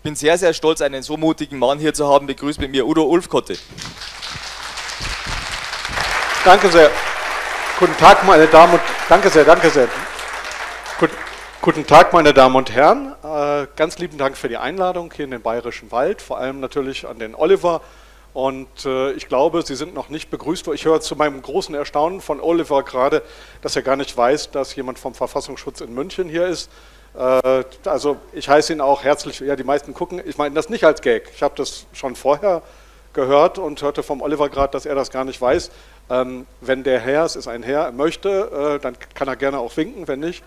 bin sehr, sehr stolz, einen so mutigen Mann hier zu haben. Begrüßt mit mir Udo Ulfkotte. Danke sehr. Guten Tag, meine Damen und danke sehr. Guten Tag, meine Damen und Herren. Ganz lieben Dank für die Einladung hier in den Bayerischen Wald, vor allem natürlich an den Oliver. Und ich glaube, Sie sind noch nicht begrüßt worden. Ich höre zu meinem großen Erstaunen von Oliver gerade, dass er gar nicht weiß, dass jemand vom Verfassungsschutz in München hier ist. Also ich heiße ihn auch herzlich, ja, die meisten gucken, ich meine das nicht als Gag. Ich habe das schon vorher gehört und hörte vom Oliver gerade, dass er das gar nicht weiß. Wenn der Herr, es ist ein Herr, möchte, dann kann er gerne auch winken, wenn nicht.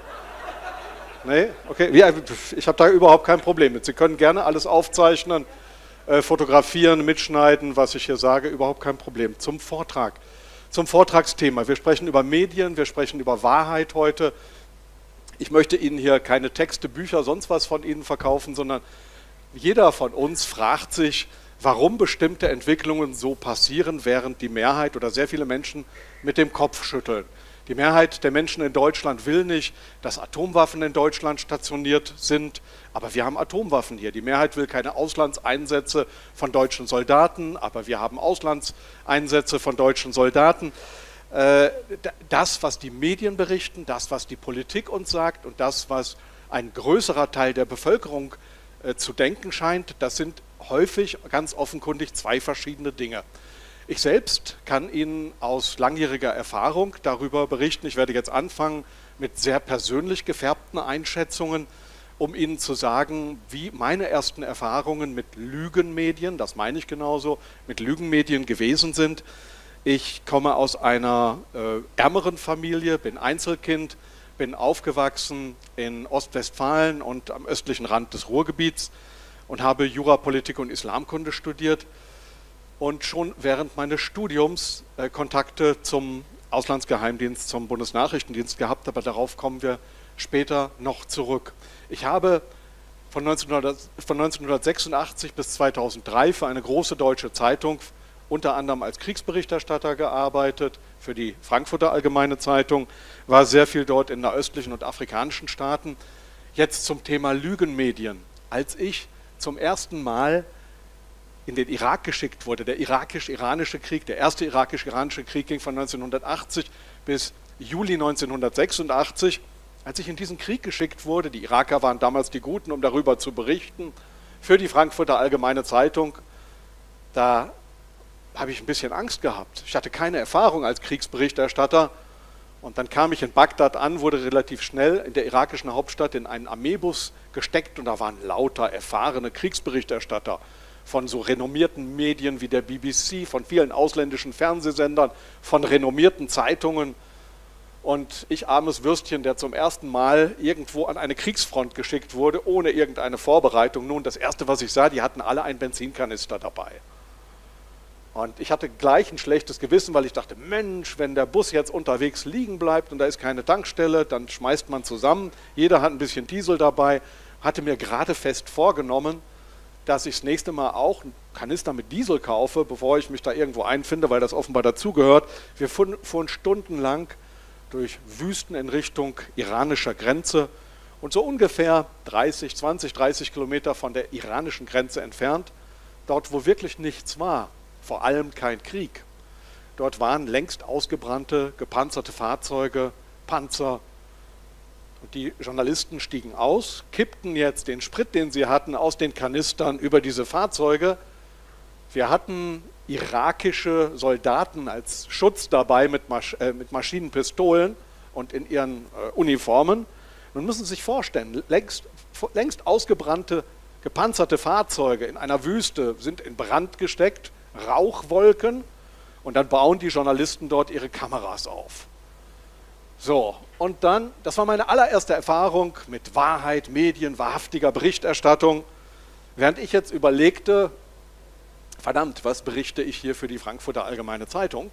Nee? Okay, ich habe da überhaupt kein Problem mit. Sie können gerne alles aufzeichnen, fotografieren, mitschneiden, was ich hier sage, überhaupt kein Problem. Zum Vortrag, zum Vortragsthema. Wir sprechen über Medien, wir sprechen über Wahrheit heute. Ich möchte Ihnen hier keine Texte, Bücher, sonst was von Ihnen verkaufen, sondern jeder von uns fragt sich, warum bestimmte Entwicklungen so passieren, während die Mehrheit oder sehr viele Menschen mit dem Kopf schütteln. Die Mehrheit der Menschen in Deutschland will nicht, dass Atomwaffen in Deutschland stationiert sind, aber wir haben Atomwaffen hier. Die Mehrheit will keine Auslandseinsätze von deutschen Soldaten, aber wir haben Auslandseinsätze von deutschen Soldaten. Das, was die Medien berichten, das, was die Politik uns sagt und das, was ein größerer Teil der Bevölkerung zu denken scheint, das sind häufig ganz offenkundig zwei verschiedene Dinge. Ich selbst kann Ihnen aus langjähriger Erfahrung darüber berichten. Ich werde jetzt anfangen mit sehr persönlich gefärbten Einschätzungen, um Ihnen zu sagen, wie meine ersten Erfahrungen mit Lügenmedien, das meine ich genauso, mit Lügenmedien gewesen sind. Ich komme aus einer ärmeren Familie, bin Einzelkind, bin aufgewachsen in Ostwestfalen und am östlichen Rand des Ruhrgebiets und habe Jura, Politik und Islamkunde studiert. Und schon während meines Studiums Kontakte zum Auslandsgeheimdienst, zum Bundesnachrichtendienst gehabt, aber darauf kommen wir später noch zurück. Ich habe von 1986 bis 2003 für eine große deutsche Zeitung unter anderem als Kriegsberichterstatter gearbeitet, für die Frankfurter Allgemeine Zeitung, war sehr viel dort in nahöstlichen und afrikanischen Staaten. Jetzt zum Thema Lügenmedien. Als ich zum ersten Mal in den Irak geschickt wurde, der irakisch-iranische Krieg, der erste irakisch-iranische Krieg ging von 1980 bis Juli 1986. Als ich in diesen Krieg geschickt wurde, die Iraker waren damals die Guten, um darüber zu berichten, für die Frankfurter Allgemeine Zeitung, da habe ich ein bisschen Angst gehabt. Ich hatte keine Erfahrung als Kriegsberichterstatter und dann kam ich in Bagdad an, wurde relativ schnell in der irakischen Hauptstadt in einen Armeebus gesteckt und da waren lauter erfahrene Kriegsberichterstatter von so renommierten Medien wie der BBC, von vielen ausländischen Fernsehsendern, von renommierten Zeitungen. Und ich, armes Würstchen, der zum ersten Mal irgendwo an eine Kriegsfront geschickt wurde, ohne irgendeine Vorbereitung. Nun, das Erste, was ich sah, die hatten alle einen Benzinkanister dabei. Und ich hatte gleich ein schlechtes Gewissen, weil ich dachte, Mensch, wenn der Bus jetzt unterwegs liegen bleibt und da ist keine Tankstelle, dann schmeißt man zusammen. Jeder hat ein bisschen Diesel dabei. Hatte mir gerade fest vorgenommen, dass ich das nächste Mal auch einen Kanister mit Diesel kaufe, bevor ich mich da irgendwo einfinde, weil das offenbar dazugehört. Wir fuhren stundenlang durch Wüsten in Richtung iranischer Grenze und so ungefähr 20, 30 Kilometer von der iranischen Grenze entfernt, dort wo wirklich nichts war, vor allem kein Krieg. Dort waren längst ausgebrannte, gepanzerte Fahrzeuge, Panzer. Und die Journalisten stiegen aus, kippten jetzt den Sprit, den sie hatten, aus den Kanistern über diese Fahrzeuge. Wir hatten irakische Soldaten als Schutz dabei mit Maschinenpistolen und in ihren Uniformen. Nun müssen Sie sich vorstellen, längst ausgebrannte, gepanzerte Fahrzeuge in einer Wüste sind in Brand gesteckt, Rauchwolken, und dann bauen die Journalisten dort ihre Kameras auf. So, und dann, das war meine allererste Erfahrung mit Wahrheit, Medien, wahrhaftiger Berichterstattung, während ich jetzt überlegte, verdammt, was berichte ich hier für die Frankfurter Allgemeine Zeitung?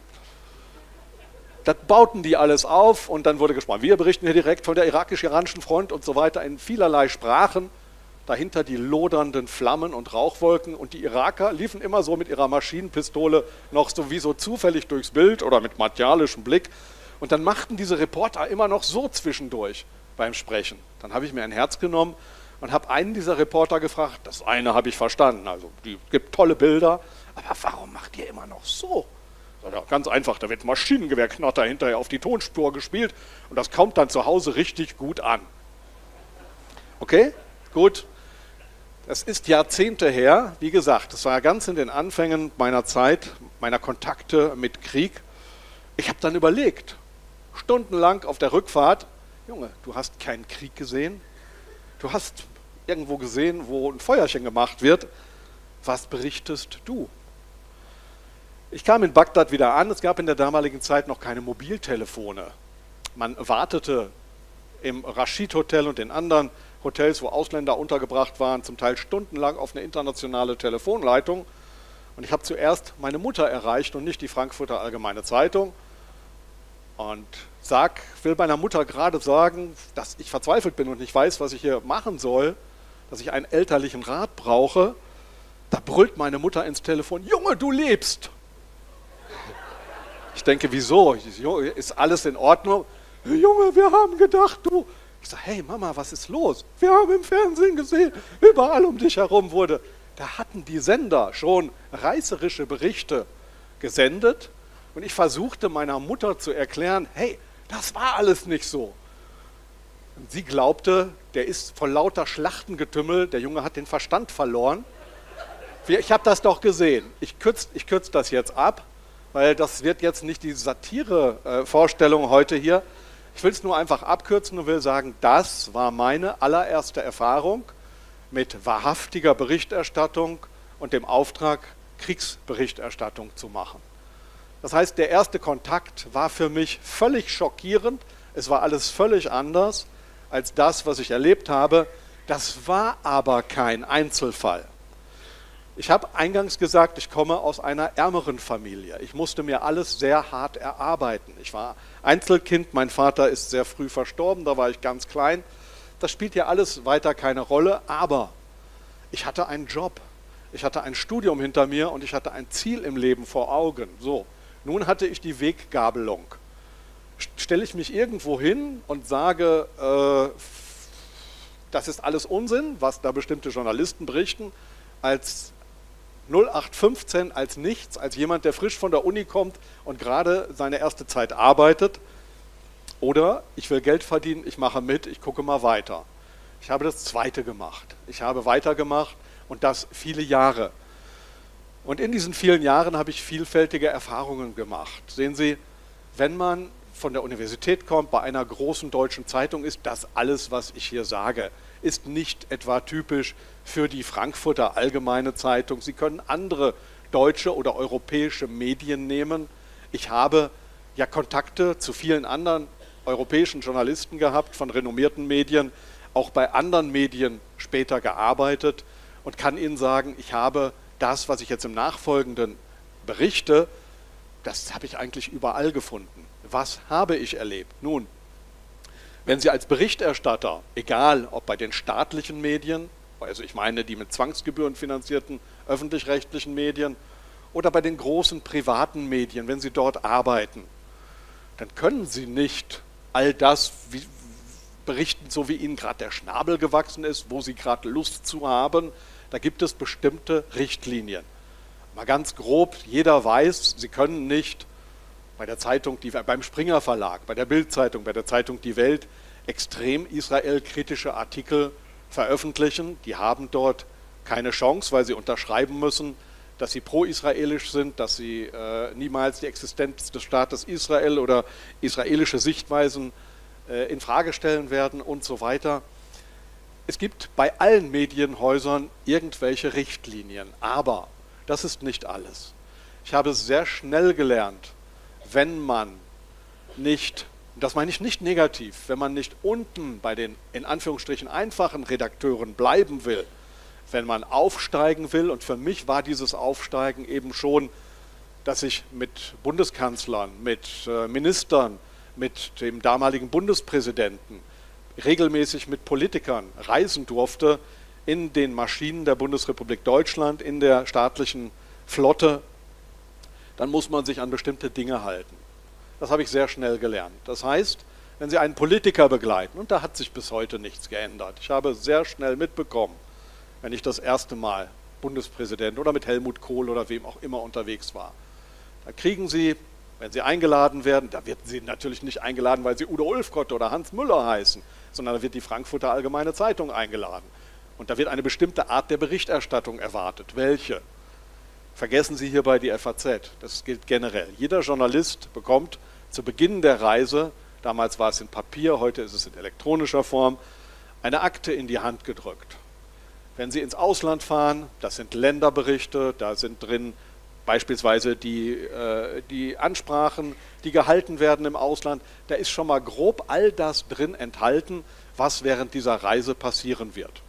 Das bauten die alles auf und dann wurde gesprochen, wir berichten hier direkt von der irakisch-iranischen Front und so weiter in vielerlei Sprachen, dahinter die lodernden Flammen und Rauchwolken und die Iraker liefen immer so mit ihrer Maschinenpistole noch sowieso zufällig durchs Bild oder mit martialischem Blick. Und dann machten diese Reporter immer noch so zwischendurch beim Sprechen. Dann habe ich mir ein Herz genommen und habe einen dieser Reporter gefragt, das eine habe ich verstanden, also die gibt tolle Bilder, aber warum macht ihr immer noch so? Ja, ganz einfach, da wird Maschinengewehrknatter hinterher auf die Tonspur gespielt und das kommt dann zu Hause richtig gut an. Okay, gut. Das ist Jahrzehnte her, wie gesagt, das war ja ganz in den Anfängen meiner Zeit, meiner Kontakte mit Krieg. Ich habe dann überlegt, stundenlang auf der Rückfahrt, Junge, du hast keinen Krieg gesehen, du hast irgendwo gesehen, wo ein Feuerchen gemacht wird, was berichtest du? Ich kam in Bagdad wieder an, es gab in der damaligen Zeit noch keine Mobiltelefone. Man wartete im Rashid Hotel und in anderen Hotels, wo Ausländer untergebracht waren, zum Teil stundenlang auf eine internationale Telefonleitung. Und ich habe zuerst meine Mutter erreicht und nicht die Frankfurter Allgemeine Zeitung. Und will meiner Mutter gerade sagen, dass ich verzweifelt bin und nicht weiß, was ich hier machen soll, dass ich einen elterlichen Rat brauche. Da brüllt meine Mutter ins Telefon, Junge, du lebst! Ich denke, wieso? Ist alles in Ordnung? Junge, wir haben gedacht, du... Ich sage, hey Mama, was ist los? Wir haben im Fernsehen gesehen, überall um dich herum wurde. Da hatten die Sender schon reißerische Berichte gesendet und ich versuchte meiner Mutter zu erklären, hey, das war alles nicht so. Und sie glaubte, der ist vor lauter Schlachtengetümmel, der Junge hat den Verstand verloren. Ich habe das doch gesehen. Ich kürze das jetzt ab, weil das wird jetzt nicht die Satire-Vorstellung heute hier. Ich will es nur einfach abkürzen und will sagen, das war meine allererste Erfahrung mit wahrhaftiger Berichterstattung und dem Auftrag, Kriegsberichterstattung zu machen. Das heißt, der erste Kontakt war für mich völlig schockierend. Es war alles völlig anders als das, was ich erlebt habe. Das war aber kein Einzelfall. Ich habe eingangs gesagt, ich komme aus einer ärmeren Familie. Ich musste mir alles sehr hart erarbeiten. Ich war Einzelkind, mein Vater ist sehr früh verstorben, da war ich ganz klein. Das spielt ja alles weiter keine Rolle, aber ich hatte einen Job, ich hatte ein Studium hinter mir und ich hatte ein Ziel im Leben vor Augen. So, nun hatte ich die Weggabelung. Stelle ich mich irgendwo hin und sage, das ist alles Unsinn, was da bestimmte Journalisten berichten, als 0815 als nichts, als jemand, der frisch von der Uni kommt und gerade seine erste Zeit arbeitet. Oder ich will Geld verdienen, ich mache mit, ich gucke mal weiter. Ich habe das Zweite gemacht. Ich habe weitergemacht und das viele Jahre. Und in diesen vielen Jahren habe ich vielfältige Erfahrungen gemacht. Sehen Sie, wenn man von der Universität kommt, bei einer großen deutschen Zeitung ist, das alles, was ich hier sage, ist nicht etwa typisch für die Frankfurter Allgemeine Zeitung. Sie können andere deutsche oder europäische Medien nehmen. Ich habe ja Kontakte zu vielen anderen europäischen Journalisten gehabt, von renommierten Medien, auch bei anderen Medien später gearbeitet und kann Ihnen sagen, ich habe das, was ich jetzt im Nachfolgenden berichte, das habe ich eigentlich überall gefunden. Was habe ich erlebt? Nun, wenn Sie als Berichterstatter, egal ob bei den staatlichen Medien, also ich meine die mit Zwangsgebühren finanzierten öffentlich-rechtlichen Medien oder bei den großen privaten Medien, wenn Sie dort arbeiten, dann können Sie nicht all das berichten, so wie Ihnen gerade der Schnabel gewachsen ist, wo Sie gerade Lust zu haben. Da gibt es bestimmte Richtlinien. Mal ganz grob, jeder weiß, Sie können nicht bei der Zeitung, beim Springer Verlag, bei der Bild-Zeitung, bei der Zeitung Die Welt extrem israelkritische Artikel veröffentlichen. Die haben dort keine Chance, weil sie unterschreiben müssen, dass sie pro-israelisch sind, dass sie niemals die Existenz des Staates Israel oder israelische Sichtweisen in Frage stellen werden und so weiter. Es gibt bei allen Medienhäusern irgendwelche Richtlinien, aber das ist nicht alles. Ich habe sehr schnell gelernt, wenn man nicht, das meine ich nicht negativ, wenn man nicht unten bei den in Anführungsstrichen einfachen Redakteuren bleiben will, wenn man aufsteigen will, und für mich war dieses Aufsteigen eben schon, dass ich mit Bundeskanzlern, mit Ministern, mit dem damaligen Bundespräsidenten, regelmäßig mit Politikern reisen durfte in den Maschinen der Bundesrepublik Deutschland, in der staatlichen Flotte, dann muss man sich an bestimmte Dinge halten. Das habe ich sehr schnell gelernt. Das heißt, wenn Sie einen Politiker begleiten, und da hat sich bis heute nichts geändert. Ich habe sehr schnell mitbekommen, wenn ich das erste Mal Bundespräsident oder mit Helmut Kohl oder wem auch immer unterwegs war, da kriegen Sie, wenn Sie eingeladen werden, da werden Sie natürlich nicht eingeladen, weil Sie Udo Ulfkott oder Hans Müller heißen, sondern da wird die Frankfurter Allgemeine Zeitung eingeladen. Und da wird eine bestimmte Art der Berichterstattung erwartet. Welche? Vergessen Sie hierbei die FAZ. Das gilt generell. Jeder Journalist bekommt zu Beginn der Reise, damals war es in Papier, heute ist es in elektronischer Form, eine Akte in die Hand gedrückt. Wenn Sie ins Ausland fahren, das sind Länderberichte, da sind drin beispielsweise die Ansprachen, die gehalten werden im Ausland, da ist schon mal grob all das drin enthalten, was während dieser Reise passieren wird.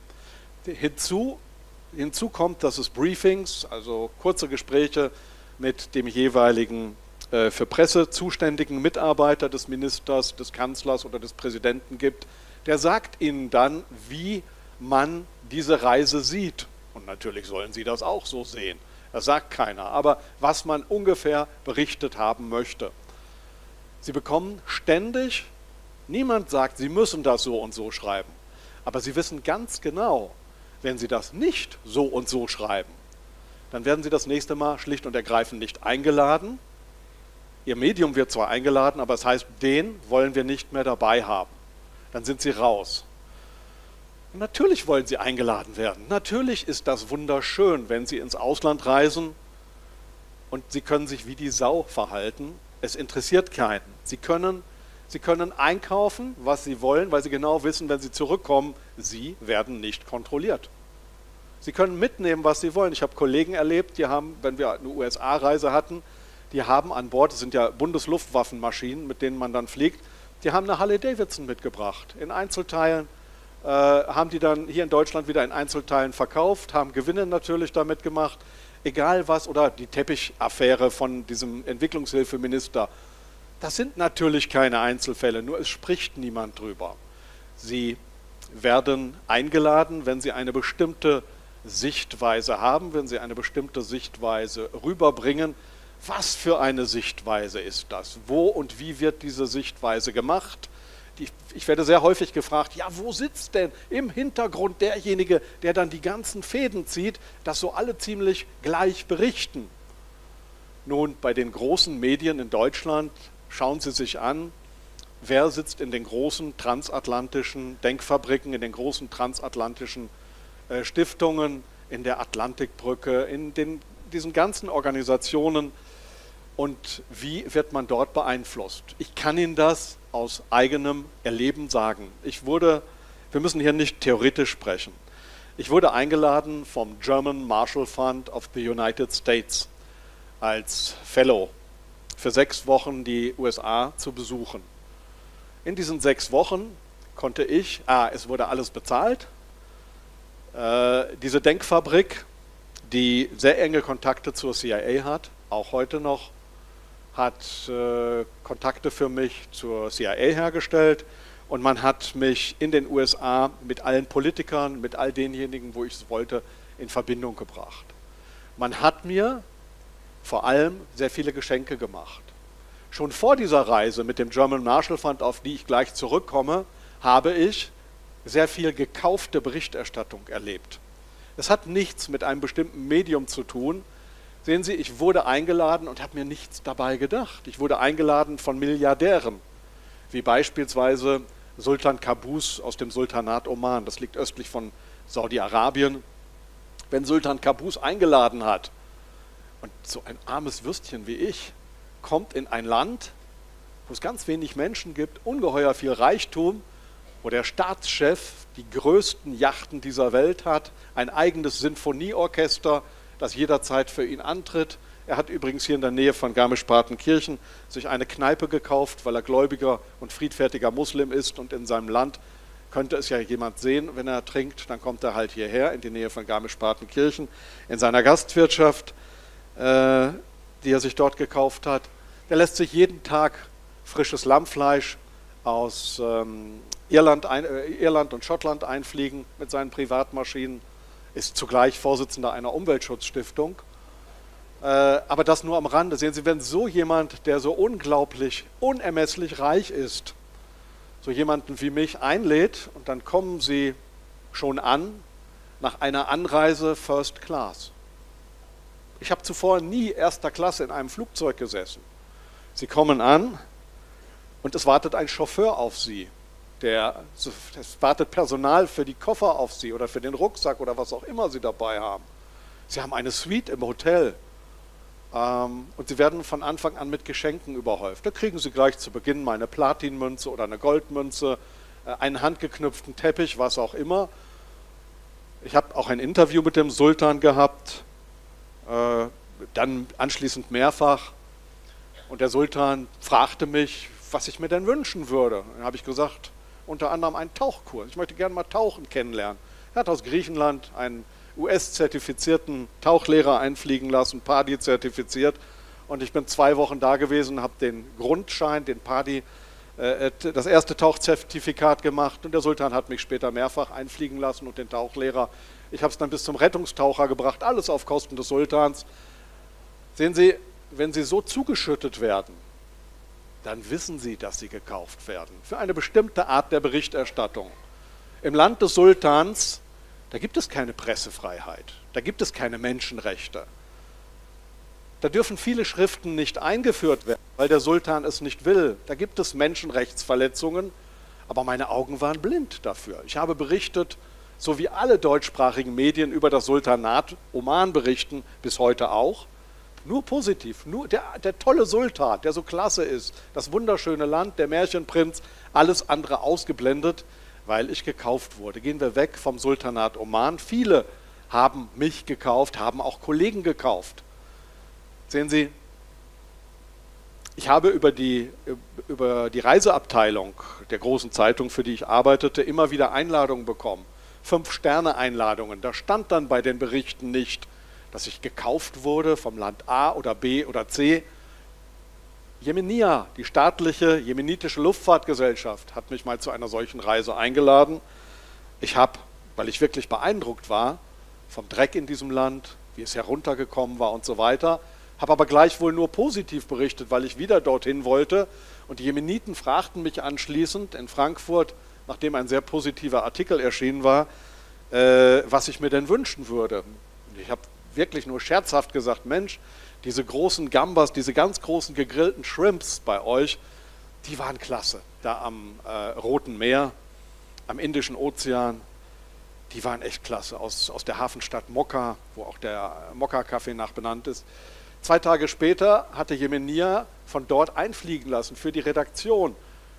Hinzu kommt, dass es Briefings, also kurze Gespräche mit dem jeweiligen für Presse zuständigen Mitarbeiter des Ministers, des Kanzlers oder des Präsidenten gibt. Der sagt Ihnen dann, wie man diese Reise sieht. Und natürlich sollen Sie das auch so sehen. Das sagt keiner. Aber was man ungefähr berichtet haben möchte. Sie bekommen ständig, niemand sagt, Sie müssen das so und so schreiben. Aber Sie wissen ganz genau, wenn Sie das nicht so und so schreiben, dann werden Sie das nächste Mal schlicht und ergreifend nicht eingeladen. Ihr Medium wird zwar eingeladen, aber es heißt, den wollen wir nicht mehr dabei haben. Dann sind Sie raus. Und natürlich wollen Sie eingeladen werden. Natürlich ist das wunderschön, wenn Sie ins Ausland reisen und Sie können sich wie die Sau verhalten. Es interessiert keinen. Sie können einkaufen, was Sie wollen, weil Sie genau wissen, wenn Sie zurückkommen, Sie werden nicht kontrolliert. Sie können mitnehmen, was Sie wollen. Ich habe Kollegen erlebt, die haben, wenn wir eine USA-Reise hatten, die haben an Bord, das sind ja Bundesluftwaffenmaschinen, mit denen man dann fliegt, die haben eine Harley-Davidson mitgebracht, in Einzelteilen, haben die dann hier in Deutschland wieder in Einzelteilen verkauft, haben Gewinne natürlich damit gemacht, egal was, oder die Teppichaffäre von diesem Entwicklungshilfeminister. Das sind natürlich keine Einzelfälle, nur es spricht niemand drüber. Sie werden eingeladen, wenn Sie eine bestimmte Sichtweise haben, wenn Sie eine bestimmte Sichtweise rüberbringen. Was für eine Sichtweise ist das? Wo und wie wird diese Sichtweise gemacht? Ich werde sehr häufig gefragt, ja, wo sitzt denn im Hintergrund derjenige, der dann die ganzen Fäden zieht, dass so alle ziemlich gleich berichten? Nun, bei den großen Medien in Deutschland, schauen Sie sich an, wer sitzt in den großen transatlantischen Denkfabriken, in den großen transatlantischen Stiftungen, in der Atlantikbrücke, in diesen ganzen Organisationen und wie wird man dort beeinflusst? Ich kann Ihnen das aus eigenem Erleben sagen. Wir müssen hier nicht theoretisch sprechen. Ich wurde eingeladen vom German Marshall Fund of the United States als Fellow für 6 Wochen die USA zu besuchen. In diesen 6 Wochen konnte ich, es wurde alles bezahlt, diese Denkfabrik, die sehr enge Kontakte zur CIA hat, auch heute noch, hat Kontakte für mich zur CIA hergestellt und man hat mich in den USA mit allen Politikern, mit all denjenigen, wo ich es wollte, in Verbindung gebracht. Man hat mir vor allem sehr viele Geschenke gemacht. Schon vor dieser Reise mit dem German Marshall Fund, auf die ich gleich zurückkomme, habe ich sehr viel gekaufte Berichterstattung erlebt. Es hat nichts mit einem bestimmten Medium zu tun. Sehen Sie, ich wurde eingeladen und habe mir nichts dabei gedacht. Ich wurde eingeladen von Milliardären, wie beispielsweise Sultan Qaboos aus dem Sultanat Oman. Das liegt östlich von Saudi-Arabien. Wenn Sultan Qaboos eingeladen hat und so ein armes Würstchen wie ich kommt in ein Land, wo es ganz wenig Menschen gibt, ungeheuer viel Reichtum, wo der Staatschef die größten Yachten dieser Welt hat, ein eigenes Sinfonieorchester, das jederzeit für ihn antritt. Er hat übrigens hier in der Nähe von Garmisch-Partenkirchen sich eine Kneipe gekauft, weil er gläubiger und friedfertiger Muslim ist und in seinem Land könnte es ja jemand sehen, wenn er trinkt, dann kommt er halt hierher in die Nähe von Garmisch-Partenkirchen in seiner Gastwirtschaft, die er sich dort gekauft hat. Der lässt sich jeden Tag frisches Lammfleisch aus Irland und Schottland einfliegen mit seinen Privatmaschinen, ist zugleich Vorsitzender einer Umweltschutzstiftung. Aber das nur am Rande. Sehen Sie, wenn so jemand, der so unglaublich, unermesslich reich ist, so jemanden wie mich einlädt und dann kommen Sie schon an nach einer Anreise First Class. Ich habe zuvor nie erster Klasse in einem Flugzeug gesessen. Sie kommen an und es wartet ein Chauffeur auf Sie. Es wartet Personal für die Koffer auf Sie oder für den Rucksack oder was auch immer Sie dabei haben. Sie haben eine Suite im Hotel und Sie werden von Anfang an mit Geschenken überhäuft. Da kriegen Sie gleich zu Beginn mal eine Platinmünze oder eine Goldmünze, einen handgeknüpften Teppich, was auch immer. Ich habe auch ein Interview mit dem Sultan gehabt, dann anschließend mehrfach. Und der Sultan fragte mich, was ich mir denn wünschen würde. Dann habe ich gesagt, unter anderem einen Tauchkurs. Ich möchte gerne mal Tauchen kennenlernen. Er hat aus Griechenland einen US-zertifizierten Tauchlehrer einfliegen lassen, PADI zertifiziert. Und ich bin 2 Wochen da gewesen, habe den Grundschein, den PADI, das erste Tauchzertifikat gemacht. Und der Sultan hat mich später mehrfach einfliegen lassen und den Tauchlehrer. Ich habe es dann bis zum Rettungstaucher gebracht, alles auf Kosten des Sultans. Sehen Sie, wenn Sie so zugeschüttet werden, dann wissen Sie, dass Sie gekauft werden. Für eine bestimmte Art der Berichterstattung. Im Land des Sultans, da gibt es keine Pressefreiheit, da gibt es keine Menschenrechte. Da dürfen viele Schriften nicht eingeführt werden, weil der Sultan es nicht will. Da gibt es Menschenrechtsverletzungen, aber meine Augen waren blind dafür. Ich habe berichtet, so wie alle deutschsprachigen Medien über das Sultanat Oman berichten, bis heute auch, nur positiv, nur der tolle Sultan, der so klasse ist, das wunderschöne Land, der Märchenprinz, alles andere ausgeblendet, weil ich gekauft wurde. Gehen wir weg vom Sultanat Oman. Viele haben mich gekauft, haben auch Kollegen gekauft. Sehen Sie, ich habe über die Reiseabteilung der großen Zeitung, für die ich arbeitete, immer wieder Einladungen bekommen. 5-Sterne-Einladungen. Da stand dann bei den Berichten nicht, dass ich gekauft wurde vom Land A oder B oder C. Yemenia, die staatliche jemenitische Luftfahrtgesellschaft, hat mich mal zu einer solchen Reise eingeladen. Ich habe, weil ich wirklich beeindruckt war vom Dreck in diesem Land, wie es heruntergekommen war und so weiter, habe aber gleichwohl nur positiv berichtet, weil ich wieder dorthin wollte. Und die Jemeniten fragten mich anschließend in Frankfurt, nachdem ein sehr positiver Artikel erschienen war, was ich mir denn wünschen würde. Und ich habe wirklich nur scherzhaft gesagt, Mensch, diese großen Gambas, diese ganz großen gegrillten Shrimps bei euch, die waren klasse. Da am Roten Meer, am Indischen Ozean, die waren echt klasse. Aus der Hafenstadt Mokka, wo auch der Mokka-Kaffee nach benannt ist. 2 Tage später hatte Yemenia von dort einfliegen lassen für die Redaktion.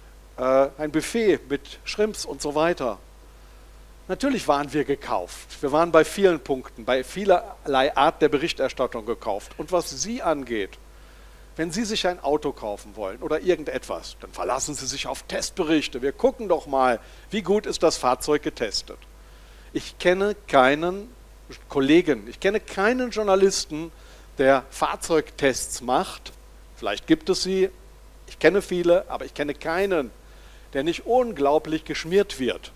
Ein Buffet mit Shrimps und so weiter. Natürlich waren wir gekauft. Wir waren bei vielen Punkten, bei vielerlei Art der Berichterstattung gekauft. Und was Sie angeht, wenn Sie sich ein Auto kaufen wollen oder irgendetwas, dann verlassen Sie sich auf Testberichte. Wir gucken doch mal, wie gut ist das Fahrzeug getestet. Ich kenne keinen Kollegen, ich kenne keinen Journalisten, der Fahrzeugtests macht. Vielleicht gibt es sie, ich kenne viele, aber ich kenne keinen, der nicht unglaublich geschmiert wird.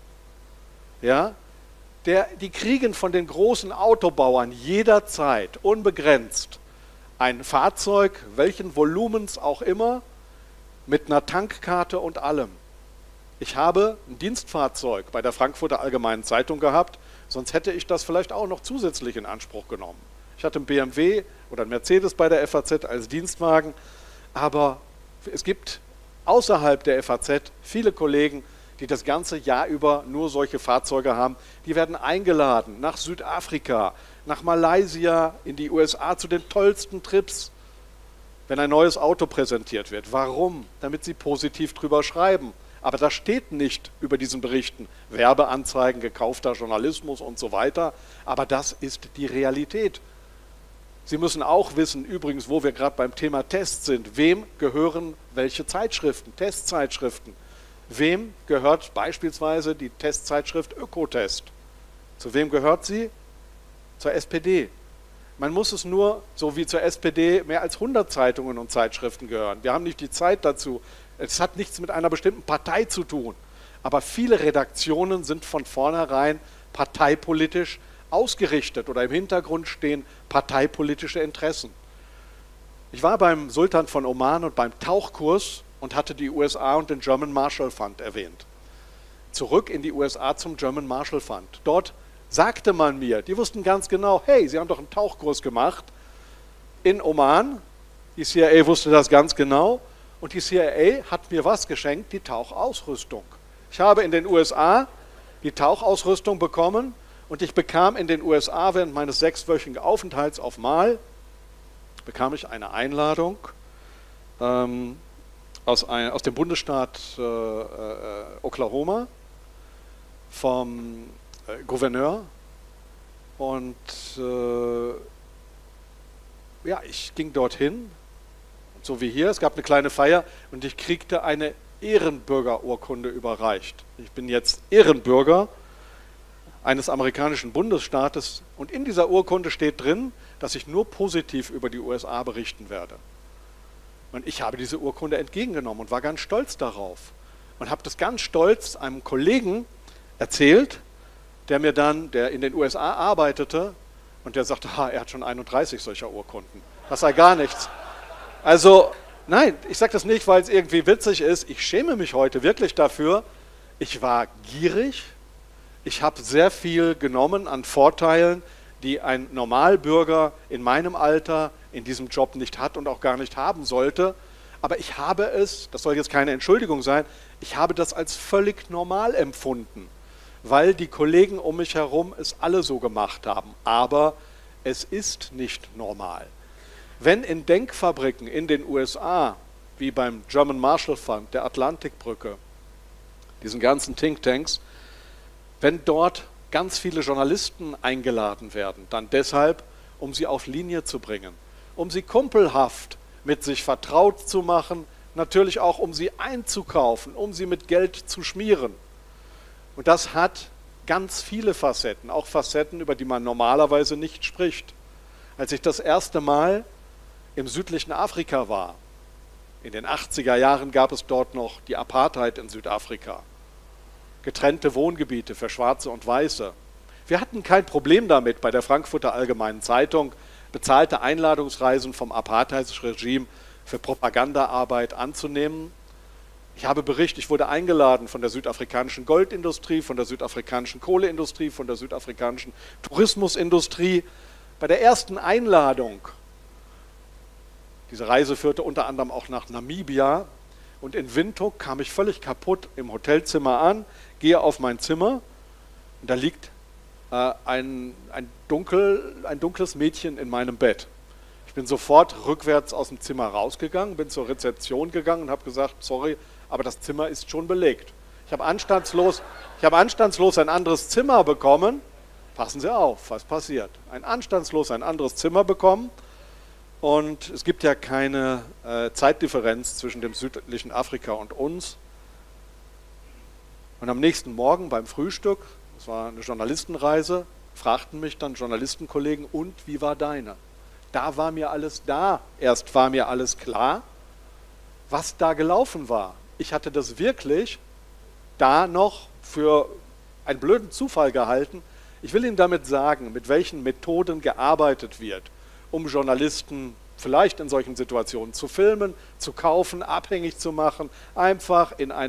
Ja? Die kriegen von den großen Autobauern jederzeit, unbegrenzt, ein Fahrzeug, welchen Volumens auch immer, mit einer Tankkarte und allem. Ich habe ein Dienstfahrzeug bei der Frankfurter Allgemeinen Zeitung gehabt, sonst hätte ich das vielleicht auch noch zusätzlich in Anspruch genommen. Ich hatte einen BMW oder einen Mercedes bei der FAZ als Dienstwagen, aber es gibt außerhalb der FAZ viele Kollegen, die das ganze Jahr über nur solche Fahrzeuge haben. Die werden eingeladen nach Südafrika, nach Malaysia, in die USA zu den tollsten Trips, wenn ein neues Auto präsentiert wird. Warum? Damit sie positiv drüber schreiben. Aber das steht nicht über diesen Berichten. Werbeanzeigen, gekaufter Journalismus und so weiter. Aber das ist die Realität. Sie müssen auch wissen, übrigens, wo wir gerade beim Thema Tests sind, wem gehören welche Zeitschriften, Testzeitschriften. Wem gehört beispielsweise die Testzeitschrift Ökotest? Zu wem gehört sie? Zur SPD. Man muss es nur, so wie zur SPD, mehr als 100 Zeitungen und Zeitschriften gehören. Wir haben nicht die Zeit dazu. Es hat nichts mit einer bestimmten Partei zu tun. Aber viele Redaktionen sind von vornherein parteipolitisch ausgerichtet oder im Hintergrund stehen parteipolitische Interessen. Ich war beim Sultan von Oman und beim Tauchkurs und hatte die USA und den German Marshall Fund erwähnt. Zurück in die USA zum German Marshall Fund. Dort sagte man mir, die wussten ganz genau, hey, Sie haben doch einen Tauchkurs gemacht in Oman. Die CIA wusste das ganz genau und die CIA hat mir was geschenkt? Die Tauchausrüstung. Ich habe in den USA die Tauchausrüstung bekommen und ich bekam in den USA während meines 6-wöchigen Aufenthalts auf Mal, bekam ich eine Einladung aus dem Bundesstaat Oklahoma vom Gouverneur und ja, ich ging dorthin, so wie hier, es gab eine kleine Feier und ich kriegte eine Ehrenbürgerurkunde überreicht. Ich bin jetzt Ehrenbürger eines amerikanischen Bundesstaates und in dieser Urkunde steht drin, dass ich nur positiv über die USA berichten werde. Und ich habe diese Urkunde entgegengenommen und war ganz stolz darauf und habe das ganz stolz einem Kollegen erzählt, der in den USA arbeitete und der sagte, er hat schon 31 solcher Urkunden. Das sei gar nichts. Also, nein, ich sage das nicht, weil es irgendwie witzig ist. Ich schäme mich heute wirklich dafür. Ich war gierig. Ich habe sehr viel genommen an Vorteilen, die ein Normalbürger in meinem Alter in diesem Job nicht hat und auch gar nicht haben sollte. Aber ich habe es, das soll jetzt keine Entschuldigung sein, ich habe das als völlig normal empfunden, weil die Kollegen um mich herum es alle so gemacht haben. Aber es ist nicht normal. Wenn in Denkfabriken in den USA, wie beim German Marshall Fund, der Atlantikbrücke, diesen ganzen Thinktanks, wenn dort ganz viele Journalisten eingeladen werden, dann deshalb, um sie auf Linie zu bringen, um sie kumpelhaft mit sich vertraut zu machen, natürlich auch um sie einzukaufen, um sie mit Geld zu schmieren. Und das hat ganz viele Facetten, auch Facetten, über die man normalerweise nicht spricht. Als ich das erste Mal im südlichen Afrika war, in den 80er Jahren gab es dort noch die Apartheid in Südafrika, getrennte Wohngebiete für Schwarze und Weiße. Wir hatten kein Problem damit, bei der Frankfurter Allgemeinen Zeitung bezahlte Einladungsreisen vom Apartheidsregime für Propagandaarbeit anzunehmen. Ich wurde eingeladen von der südafrikanischen Goldindustrie, von der südafrikanischen Kohleindustrie, von der südafrikanischen Tourismusindustrie. Bei der ersten Einladung, diese Reise führte unter anderem auch nach Namibia, und in Windhoek kam ich völlig kaputt im Hotelzimmer an, gehe auf mein Zimmer und da liegt ein dunkles Mädchen in meinem Bett. Ich bin sofort rückwärts aus dem Zimmer rausgegangen, bin zur Rezeption gegangen und habe gesagt, sorry, aber das Zimmer ist schon belegt. Ich habe anstandslos ein anderes Zimmer bekommen. Passen Sie auf, was passiert. Ein anderes Zimmer bekommen. Und es gibt ja keine Zeitdifferenz zwischen dem südlichen Afrika und uns. Und am nächsten Morgen beim Frühstück, das war eine Journalistenreise, fragten mich dann Journalistenkollegen, und wie war deine? Erst war mir alles klar, was da gelaufen war. Ich hatte das wirklich da noch für einen blöden Zufall gehalten. Ich will Ihnen damit sagen, mit welchen Methoden gearbeitet wird, um Journalisten vielleicht in solchen Situationen zu filmen, zu kaufen, abhängig zu machen, einfach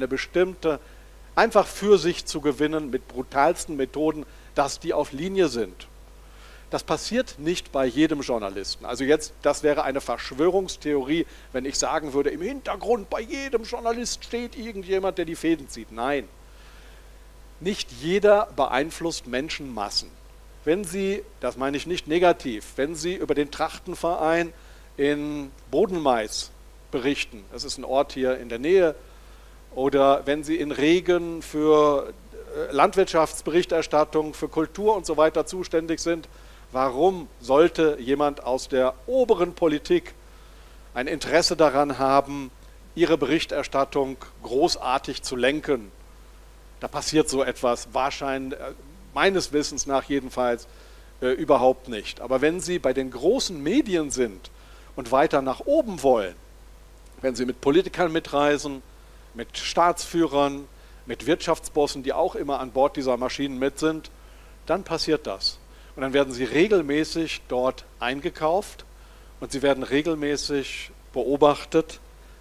für sich zu gewinnen mit brutalsten Methoden, dass die auf Linie sind. Das passiert nicht bei jedem Journalisten. Also das wäre eine Verschwörungstheorie, wenn ich sagen würde, im Hintergrund bei jedem Journalist steht irgendjemand, der die Fäden zieht. Nein, nicht jeder beeinflusst Menschenmassen. Wenn Sie, das meine ich nicht negativ, wenn Sie über den Trachtenverein in Bodenmais berichten, das ist ein Ort hier in der Nähe, oder wenn Sie in Regen für Landwirtschaftsberichterstattung, für Kultur und so weiter zuständig sind, warum sollte jemand aus der oberen Politik ein Interesse daran haben, ihre Berichterstattung großartig zu lenken? Da passiert so etwas wahrscheinlich, meines Wissens nach jedenfalls, überhaupt nicht. Aber wenn Sie bei den großen Medien sind und weiter nach oben wollen, wenn Sie mit Politikern mitreisen, mit Staatsführern, mit Wirtschaftsbossen, die auch immer an Bord dieser Maschinen mit sind, dann passiert das. Und dann werden Sie regelmäßig dort eingekauft und Sie werden regelmäßig beobachtet,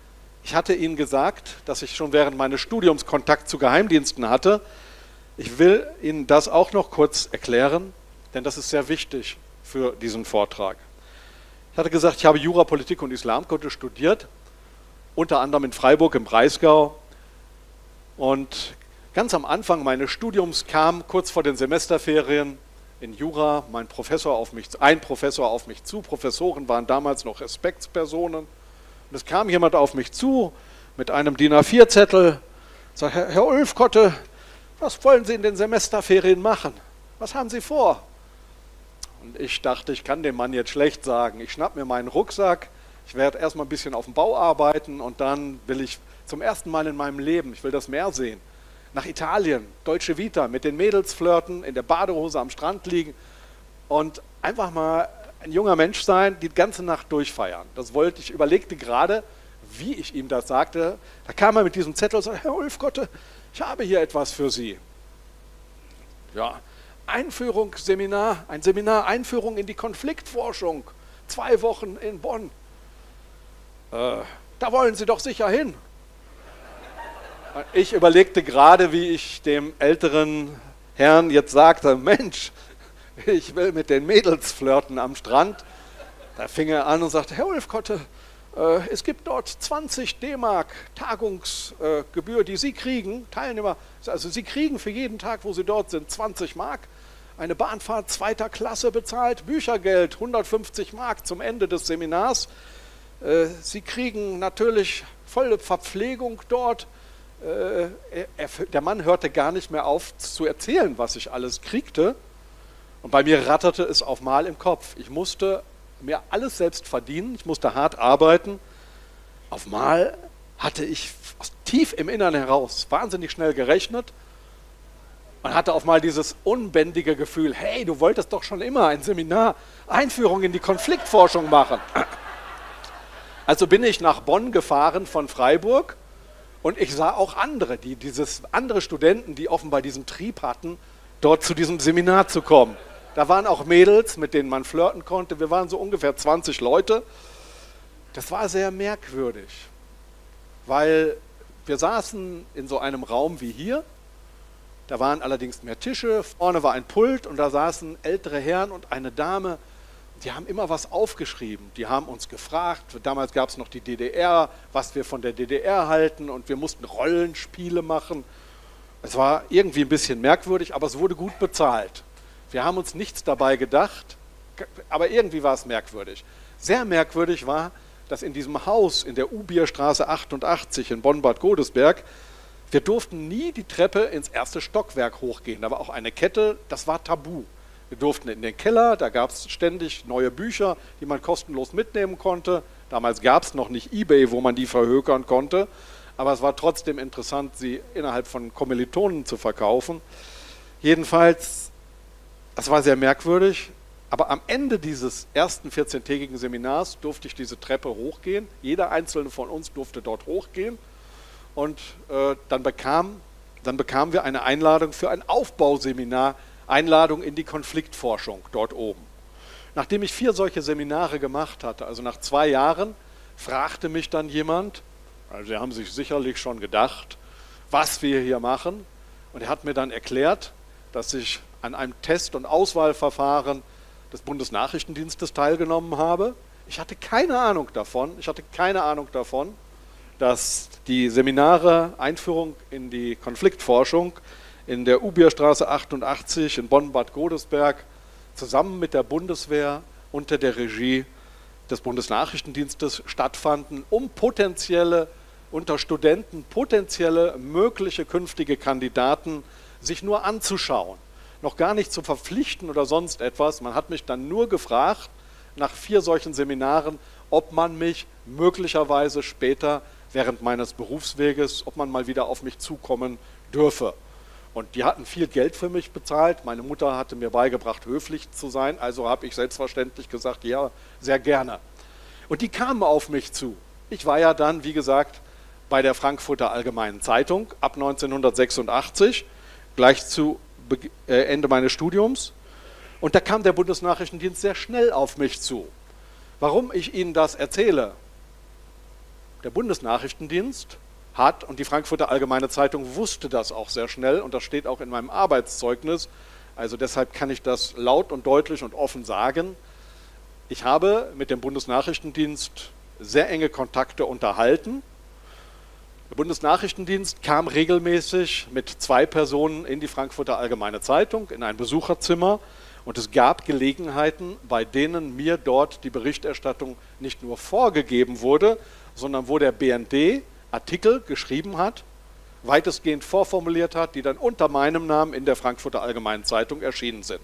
Ich hatte Ihnen gesagt, dass ich schon während meines Studiums Kontakt zu Geheimdiensten hatte. Ich will Ihnen das auch noch kurz erklären, denn das ist sehr wichtig für diesen Vortrag. Ich hatte gesagt, ich habe Jura, Politik und Islamkunde studiert, unter anderem in Freiburg im Breisgau. Und ganz am Anfang meines Studiums kam kurz vor den Semesterferien in Jura ein Professor auf mich zu. Professoren waren damals noch Respektspersonen. Und es kam jemand auf mich zu mit einem DIN A4-Zettel, sagt: Herr Ulfkotte, was wollen Sie in den Semesterferien machen? Was haben Sie vor? Und ich dachte, ich kann dem Mann jetzt schlecht sagen. Ich schnapp mir meinen Rucksack, ich werde erstmal ein bisschen auf dem Bau arbeiten und dann will ich zum ersten Mal in meinem Leben, ich will das Meer sehen, nach Italien, Dolce Vita, mit den Mädels flirten, in der Badehose am Strand liegen und einfach mal ein junger Mensch sein, die ganze Nacht durchfeiern. Das wollte ich, überlegte gerade, wie ich ihm das sagte. Da kam er mit diesem Zettel und sagte: Herr Ulfkotte, ich habe hier etwas für Sie. Ja, Einführungsseminar, ein Seminar Einführung in die Konfliktforschung, 2 Wochen in Bonn. Da wollen Sie doch sicher hin. Ich überlegte gerade, wie ich dem älteren Herrn jetzt sagte: Mensch, ich will mit den Mädels flirten am Strand. Da fing er an und sagte: Herr Ulfkotte, es gibt dort 20 D-Mark Tagungsgebühr, die Sie kriegen, Teilnehmer, also Sie kriegen für jeden Tag, wo Sie dort sind, 20 Mark, eine Bahnfahrt 2. Klasse bezahlt, Büchergeld 150 Mark zum Ende des Seminars. Sie kriegen natürlich volle Verpflegung dort. Der Mann hörte gar nicht mehr auf zu erzählen, was ich alles kriegte. Und bei mir ratterte es auf Mal im Kopf. Ich musste mir alles selbst verdienen, ich musste hart arbeiten. Auf Mal hatte ich aus tief im Innern heraus wahnsinnig schnell gerechnet und hatte auf Mal dieses unbändige Gefühl: Hey, du wolltest doch schon immer ein Seminar Einführung in die Konfliktforschung machen. Also bin ich nach Bonn gefahren von Freiburg und ich sah auch andere Studenten, die offenbar diesen Trieb hatten, dort zu diesem Seminar zu kommen. Da waren auch Mädels, mit denen man flirten konnte. Wir waren so ungefähr 20 Leute. Das war sehr merkwürdig, weil wir saßen in so einem Raum wie hier. Da waren allerdings mehr Tische, vorne war ein Pult und da saßen ältere Herren und eine Dame. Die haben immer was aufgeschrieben. Die haben uns gefragt, damals gab es noch die DDR, was wir von der DDR halten, und wir mussten Rollenspiele machen. Es war irgendwie ein bisschen merkwürdig, aber es wurde gut bezahlt. Wir haben uns nichts dabei gedacht, aber irgendwie war es merkwürdig. Sehr merkwürdig war, dass in diesem Haus in der U-Bier-Straße 88 in Bonn-Bad Godesberg, wir durften nie die Treppe ins 1. Stockwerk hochgehen. Da war auch eine Kette, das war tabu. Wir durften in den Keller, da gab es ständig neue Bücher, die man kostenlos mitnehmen konnte. Damals gab es noch nicht eBay, wo man die verhökern konnte, aber es war trotzdem interessant, sie innerhalb von Kommilitonen zu verkaufen. Jedenfalls, das war sehr merkwürdig, aber am Ende dieses ersten 14-tägigen Seminars durfte ich diese Treppe hochgehen. Jeder einzelne von uns durfte dort hochgehen und dann bekamen wir eine Einladung für ein Aufbauseminar, Einladung in die Konfliktforschung dort oben. Nachdem ich 4 solche Seminare gemacht hatte, also nach 2 Jahren, fragte mich dann jemand, also Sie haben sich sicherlich schon gedacht, was wir hier machen, und er hat mir dann erklärt, dass ich an einem Test- und Auswahlverfahren des Bundesnachrichtendienstes teilgenommen habe. Ich hatte keine Ahnung davon, dass die Seminare Einführung in die Konfliktforschung in der U-Bier-Straße 88 in Bonn-Bad Godesberg zusammen mit der Bundeswehr unter der Regie des Bundesnachrichtendienstes stattfanden, um unter Studenten potenzielle mögliche künftige Kandidaten sich nur anzuschauen, noch gar nicht zu verpflichten oder sonst etwas. Man hat mich dann nur gefragt, nach 4 solchen Seminaren, ob man mich möglicherweise später während meines Berufsweges, ob man mal wieder auf mich zukommen dürfe. Und die hatten viel Geld für mich bezahlt. Meine Mutter hatte mir beigebracht, höflich zu sein, also habe ich selbstverständlich gesagt, ja, sehr gerne. Und die kamen auf mich zu. Ich war ja dann, wie gesagt, bei der Frankfurter Allgemeinen Zeitung ab 1986, gleich zu Ende meines Studiums. Und da kam der Bundesnachrichtendienst sehr schnell auf mich zu. Warum ich Ihnen das erzähle, Der Bundesnachrichtendienst hat, und die Frankfurter Allgemeine Zeitung wusste das auch sehr schnell, und das steht auch in meinem Arbeitszeugnis, also deshalb kann ich das laut und deutlich und offen sagen, ich habe mit dem Bundesnachrichtendienst sehr enge Kontakte unterhalten. Der Bundesnachrichtendienst kam regelmäßig mit 2 Personen in die Frankfurter Allgemeine Zeitung, in ein Besucherzimmer, und es gab Gelegenheiten, bei denen mir dort die Berichterstattung nicht nur vorgegeben wurde, sondern wo der BND Artikel geschrieben hat, weitestgehend vorformuliert hat, die dann unter meinem Namen in der Frankfurter Allgemeinen Zeitung erschienen sind.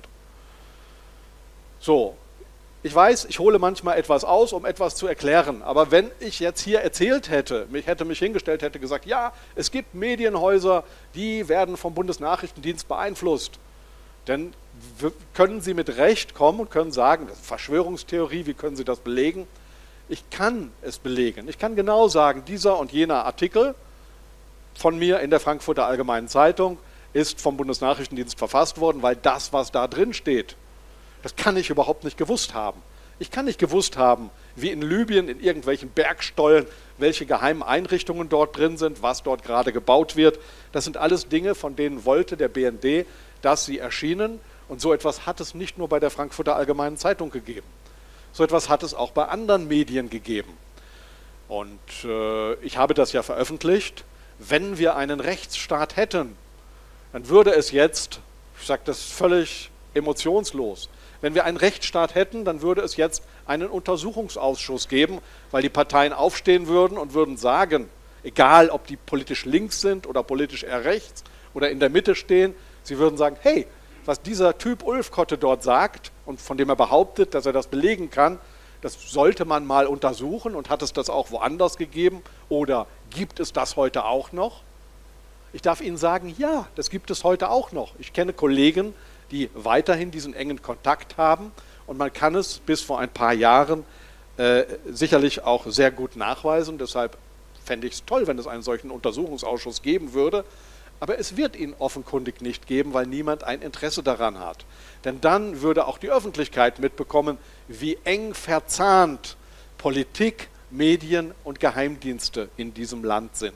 So, ich weiß, ich hole manchmal etwas aus, um etwas zu erklären, aber wenn ich jetzt hier erzählt hätte, hätte mich hingestellt, hätte gesagt, ja, es gibt Medienhäuser, die werden vom Bundesnachrichtendienst beeinflusst, dann können Sie mit Recht kommen und können sagen, das ist Verschwörungstheorie, wie können Sie das belegen? Ich kann es belegen. Ich kann genau sagen, dieser und jener Artikel von mir in der Frankfurter Allgemeinen Zeitung ist vom Bundesnachrichtendienst verfasst worden, weil das, was da drin steht, das kann ich überhaupt nicht gewusst haben. Ich kann nicht gewusst haben, wie in Libyen, in irgendwelchen Bergstollen, welche geheimen Einrichtungen dort drin sind, was dort gerade gebaut wird. Das sind alles Dinge, von denen wollte der BND, dass sie erschienen. Und so etwas hat es nicht nur bei der Frankfurter Allgemeinen Zeitung gegeben. So etwas hat es auch bei anderen Medien gegeben. Und ich habe das ja veröffentlicht. Wenn wir einen Rechtsstaat hätten, dann würde es jetzt, ich sage das völlig emotionslos, wenn wir einen Rechtsstaat hätten, dann würde es jetzt einen Untersuchungsausschuss geben, weil die Parteien aufstehen würden und würden sagen, egal ob die politisch links sind oder politisch eher rechts oder in der Mitte stehen, sie würden sagen, hey, was dieser Typ Ulf Kotte dort sagt und von dem er behauptet, dass er das belegen kann, das sollte man mal untersuchen, und hat es das auch woanders gegeben oder gibt es das heute auch noch? Ich darf Ihnen sagen, ja, das gibt es heute auch noch. Ich kenne Kollegen, die weiterhin diesen engen Kontakt haben, und man kann es bis vor ein paar Jahren sicherlich auch sehr gut nachweisen. Deshalb fände ich es toll, wenn es einen solchen Untersuchungsausschuss geben würde. Aber es wird ihn offenkundig nicht geben, weil niemand ein Interesse daran hat. Denn dann würde auch die Öffentlichkeit mitbekommen, wie eng verzahnt Politik, Medien und Geheimdienste in diesem Land sind.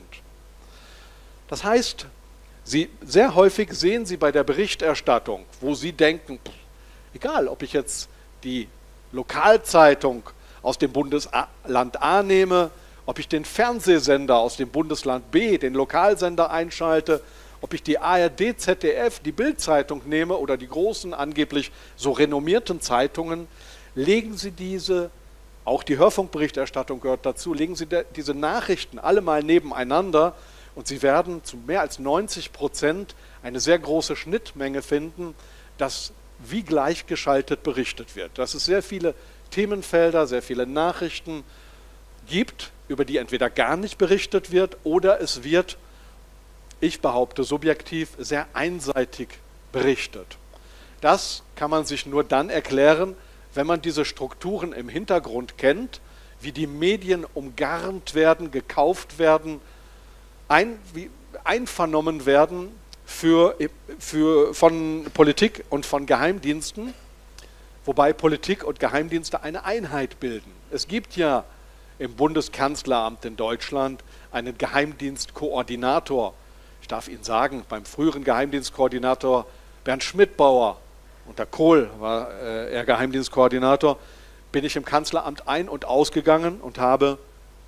Das heißt, sehr häufig sehen Sie bei der Berichterstattung, wo Sie denken, egal ob ich jetzt die Lokalzeitung aus dem Bundesland A nehme, ob ich den Fernsehsender aus dem Bundesland B, den Lokalsender einschalte, ob ich die ARD, ZDF, die Bild-Zeitung nehme oder die großen, angeblich so renommierten Zeitungen, legen Sie diese, auch die Hörfunkberichterstattung gehört dazu, legen Sie diese Nachrichten alle mal nebeneinander und Sie werden zu mehr als 90% eine sehr große Schnittmenge finden, dass wie gleichgeschaltet berichtet wird. Dass es sehr viele Themenfelder, sehr viele Nachrichten gibt, über die entweder gar nicht berichtet wird oder es wird, ich behaupte subjektiv, sehr einseitig berichtet. Das kann man sich nur dann erklären, wenn man diese Strukturen im Hintergrund kennt, wie die Medien umgarnt werden, gekauft werden, einvernommen werden von Politik und von Geheimdiensten, wobei Politik und Geheimdienste eine Einheit bilden. Es gibt ja im Bundeskanzleramt in Deutschland einen Geheimdienstkoordinator. Ich darf Ihnen sagen, beim früheren Geheimdienstkoordinator Bernd Schmidbauer, unter Kohl war er Geheimdienstkoordinator, bin ich im Kanzleramt ein- und ausgegangen und habe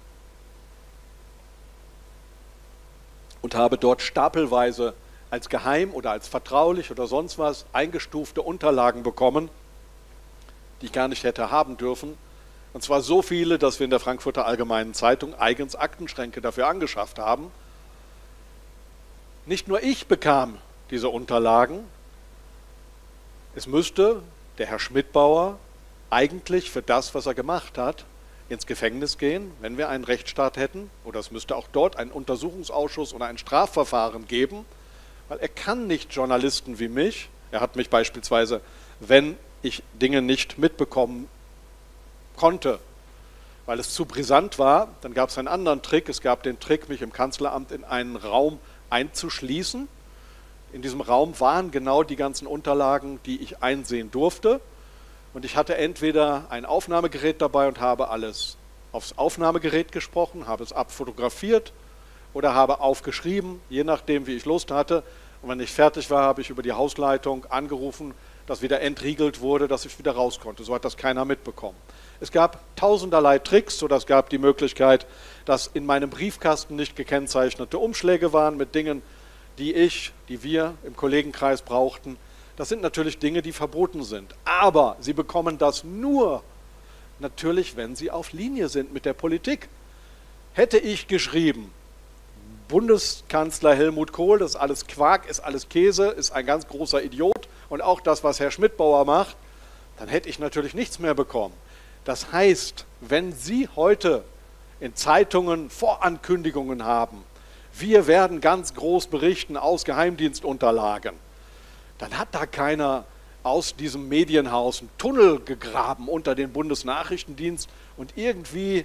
dort stapelweise als geheim oder als vertraulich oder sonst was eingestufte Unterlagen bekommen, die ich gar nicht hätte haben dürfen. Und zwar so viele, dass wir in der Frankfurter Allgemeinen Zeitung eigens Aktenschränke dafür angeschafft haben. Nicht nur ich bekam diese Unterlagen, es müsste der Herr Schmidbauer eigentlich für das, was er gemacht hat, ins Gefängnis gehen, wenn wir einen Rechtsstaat hätten, oder es müsste auch dort einen Untersuchungsausschuss oder ein Strafverfahren geben, weil er kann nicht Journalisten wie mich, er hat mich beispielsweise, wenn ich Dinge nicht mitbekommen konnte, weil es zu brisant war, dann gab es einen anderen Trick. Es gab den Trick, mich im Kanzleramt in einen Raum einzuschließen. In diesem Raum waren genau die ganzen Unterlagen, die ich einsehen durfte. Und ich hatte entweder ein Aufnahmegerät dabei und habe alles aufs Aufnahmegerät gesprochen, habe es abfotografiert oder habe aufgeschrieben, je nachdem, wie ich Lust hatte. Und wenn ich fertig war, habe ich über die Hausleitung angerufen, dass wieder entriegelt wurde, dass ich wieder raus konnte. So hat das keiner mitbekommen. Es gab tausenderlei Tricks, oder es gab die Möglichkeit, dass in meinem Briefkasten nicht gekennzeichnete Umschläge waren mit Dingen, die wir im Kollegenkreis brauchten. Das sind natürlich Dinge, die verboten sind. Aber Sie bekommen das nur natürlich, wenn Sie auf Linie sind mit der Politik. Hätte ich geschrieben, Bundeskanzler Helmut Kohl, das ist alles Quark, ist alles Käse, ist ein ganz großer Idiot und auch das, was Herr Schmidbauer macht, dann hätte ich natürlich nichts mehr bekommen. Das heißt, wenn Sie heute in Zeitungen Vorankündigungen haben, wir werden ganz groß berichten aus Geheimdienstunterlagen, dann hat da keiner aus diesem Medienhaus einen Tunnel gegraben unter den Bundesnachrichtendienst und irgendwie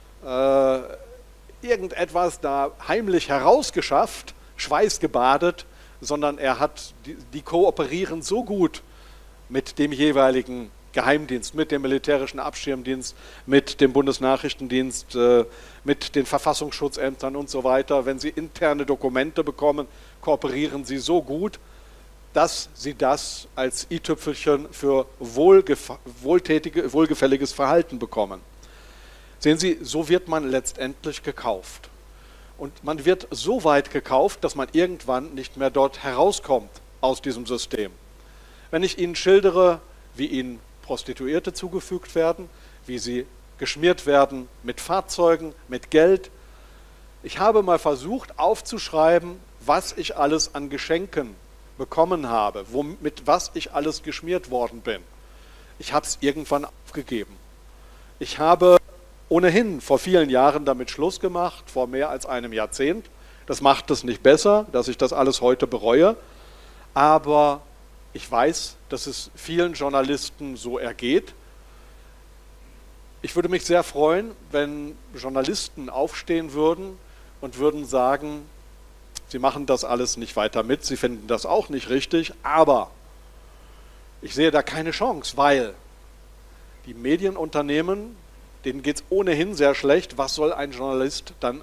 irgendetwas da heimlich herausgeschafft, schweißgebadet, sondern die kooperieren so gut mit dem jeweiligen Geheimdienst, mit dem militärischen Abschirmdienst, mit dem Bundesnachrichtendienst, mit den Verfassungsschutzämtern und so weiter. Wenn sie interne Dokumente bekommen, kooperieren sie so gut, dass sie das als i-Tüpfelchen für wohlgefälliges Verhalten bekommen. Sehen Sie, so wird man letztendlich gekauft. Und man wird so weit gekauft, dass man irgendwann nicht mehr dort herauskommt aus diesem System. Wenn ich Ihnen schildere, wie Ihnen Prostituierte zugefügt werden, wie sie geschmiert werden mit Fahrzeugen, mit Geld. Ich habe mal versucht aufzuschreiben, was ich alles an Geschenken bekommen habe, mit was ich alles geschmiert worden bin. Ich habe es irgendwann aufgegeben. Ich habe ohnehin vor vielen Jahren damit Schluss gemacht, vor mehr als einem Jahrzehnt. Das macht es nicht besser, dass ich das alles heute bereue, aber ich weiß, dass es vielen Journalisten so ergeht. Ich würde mich sehr freuen, wenn Journalisten aufstehen würden und würden sagen, sie machen das alles nicht weiter mit, sie finden das auch nicht richtig, aber ich sehe da keine Chance, weil die Medienunternehmen, denen geht es ohnehin sehr schlecht. Was soll ein Journalist dann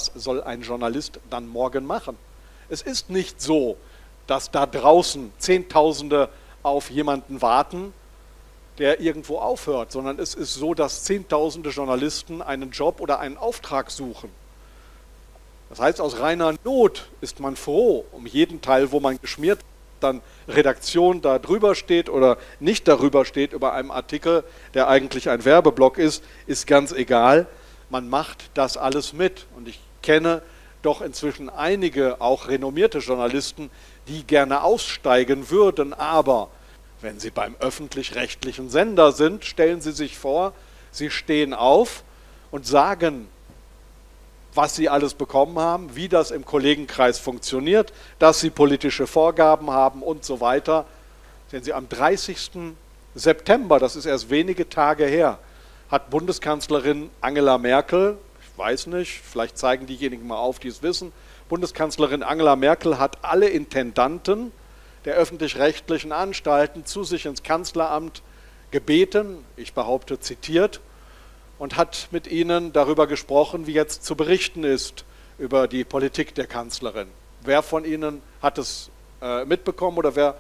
morgen machen? Es ist nicht so, dass da draußen Zehntausende auf jemanden warten, der irgendwo aufhört, sondern es ist so, dass Zehntausende Journalisten einen Job oder einen Auftrag suchen. Das heißt, aus reiner Not ist man froh um jeden Teil, wo man geschmiert, dann Redaktion da drüber steht oder nicht darüber steht über einem Artikel, der eigentlich ein Werbeblock ist ganz egal. Man macht das alles mit. Und ich kenne doch inzwischen einige, auch renommierte Journalisten, die gerne aussteigen würden, aber wenn sie beim öffentlich-rechtlichen Sender sind, stellen Sie sich vor, Sie stehen auf und sagen, was Sie alles bekommen haben, wie das im Kollegenkreis funktioniert, dass Sie politische Vorgaben haben und so weiter. Sehen Sie, am 30. September, das ist erst wenige Tage her, hat Bundeskanzlerin Angela Merkel, ich weiß nicht, vielleicht zeigen diejenigen mal auf, die es wissen, Bundeskanzlerin Angela Merkel hat alle Intendanten der öffentlich-rechtlichen Anstalten zu sich ins Kanzleramt gebeten, ich behaupte zitiert, und hat mit ihnen darüber gesprochen, wie jetzt zu berichten ist über die Politik der Kanzlerin. Wer von Ihnen hat es mitbekommen oder wer?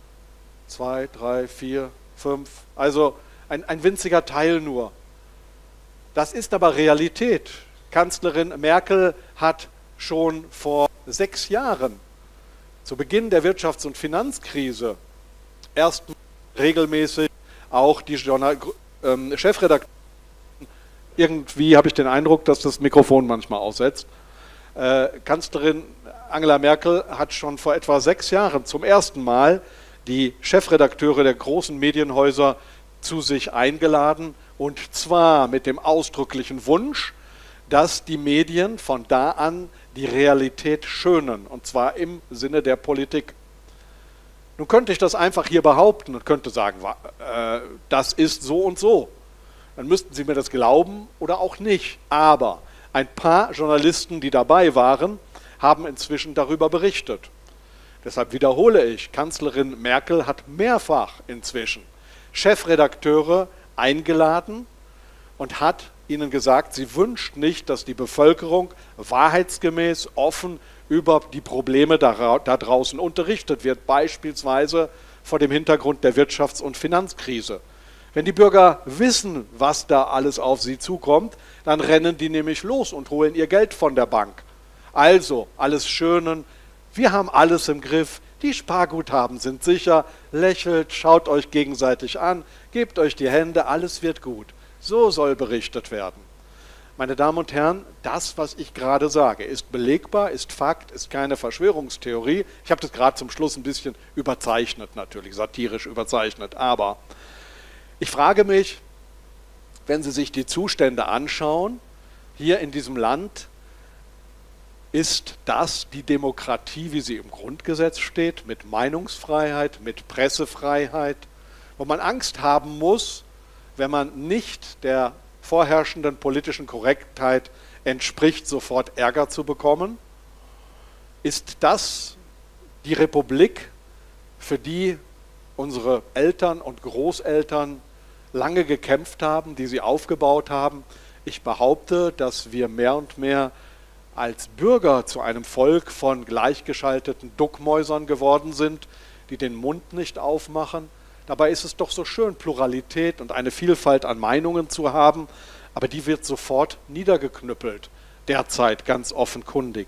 2, 3, 4, 5, also ein winziger Teil nur. Das ist aber Realität. Kanzlerin Merkel hat schon vor 6 Jahren, zu Beginn der Wirtschafts- und Finanzkrise, erst regelmäßig auch die Chefredakteure, irgendwie habe ich den Eindruck, dass das Mikrofon manchmal aussetzt. Kanzlerin Angela Merkel hat schon vor etwa 6 Jahren zum ersten Mal die Chefredakteure der großen Medienhäuser zu sich eingeladen, und zwar mit dem ausdrücklichen Wunsch, dass die Medien von da an die Realität schönen, und zwar im Sinne der Politik. Nun könnte ich das einfach hier behaupten und könnte sagen, das ist so und so. Dann müssten Sie mir das glauben oder auch nicht. Aber ein paar Journalisten, die dabei waren, haben inzwischen darüber berichtet. Deshalb wiederhole ich, Kanzlerin Merkel hat mehrfach inzwischen Chefredakteure eingeladen und hat Ihnen gesagt, sie wünscht nicht, dass die Bevölkerung wahrheitsgemäß, offen über die Probleme da draußen unterrichtet wird, beispielsweise vor dem Hintergrund der Wirtschafts- und Finanzkrise. Wenn die Bürger wissen, was da alles auf sie zukommt, dann rennen die nämlich los und holen ihr Geld von der Bank. Also, alles Schönen, wir haben alles im Griff, die Sparguthaben sind sicher, lächelt, schaut euch gegenseitig an, gebt euch die Hände, alles wird gut. So soll berichtet werden. Meine Damen und Herren, das, was ich gerade sage, ist belegbar, ist Fakt, ist keine Verschwörungstheorie. Ich habe das gerade zum Schluss ein bisschen überzeichnet, natürlich, satirisch überzeichnet, aber ich frage mich, wenn Sie sich die Zustände anschauen, hier in diesem Land, ist das die Demokratie, wie sie im Grundgesetz steht, mit Meinungsfreiheit, mit Pressefreiheit, wo man Angst haben muss, wenn man nicht der vorherrschenden politischen Korrektheit entspricht, sofort Ärger zu bekommen? Ist das die Republik, für die unsere Eltern und Großeltern lange gekämpft haben, die sie aufgebaut haben? Ich behaupte, dass wir mehr und mehr als Bürger zu einem Volk von gleichgeschalteten Duckmäusern geworden sind, die den Mund nicht aufmachen. Dabei ist es doch so schön, Pluralität und eine Vielfalt an Meinungen zu haben, aber die wird sofort niedergeknüppelt, derzeit ganz offenkundig.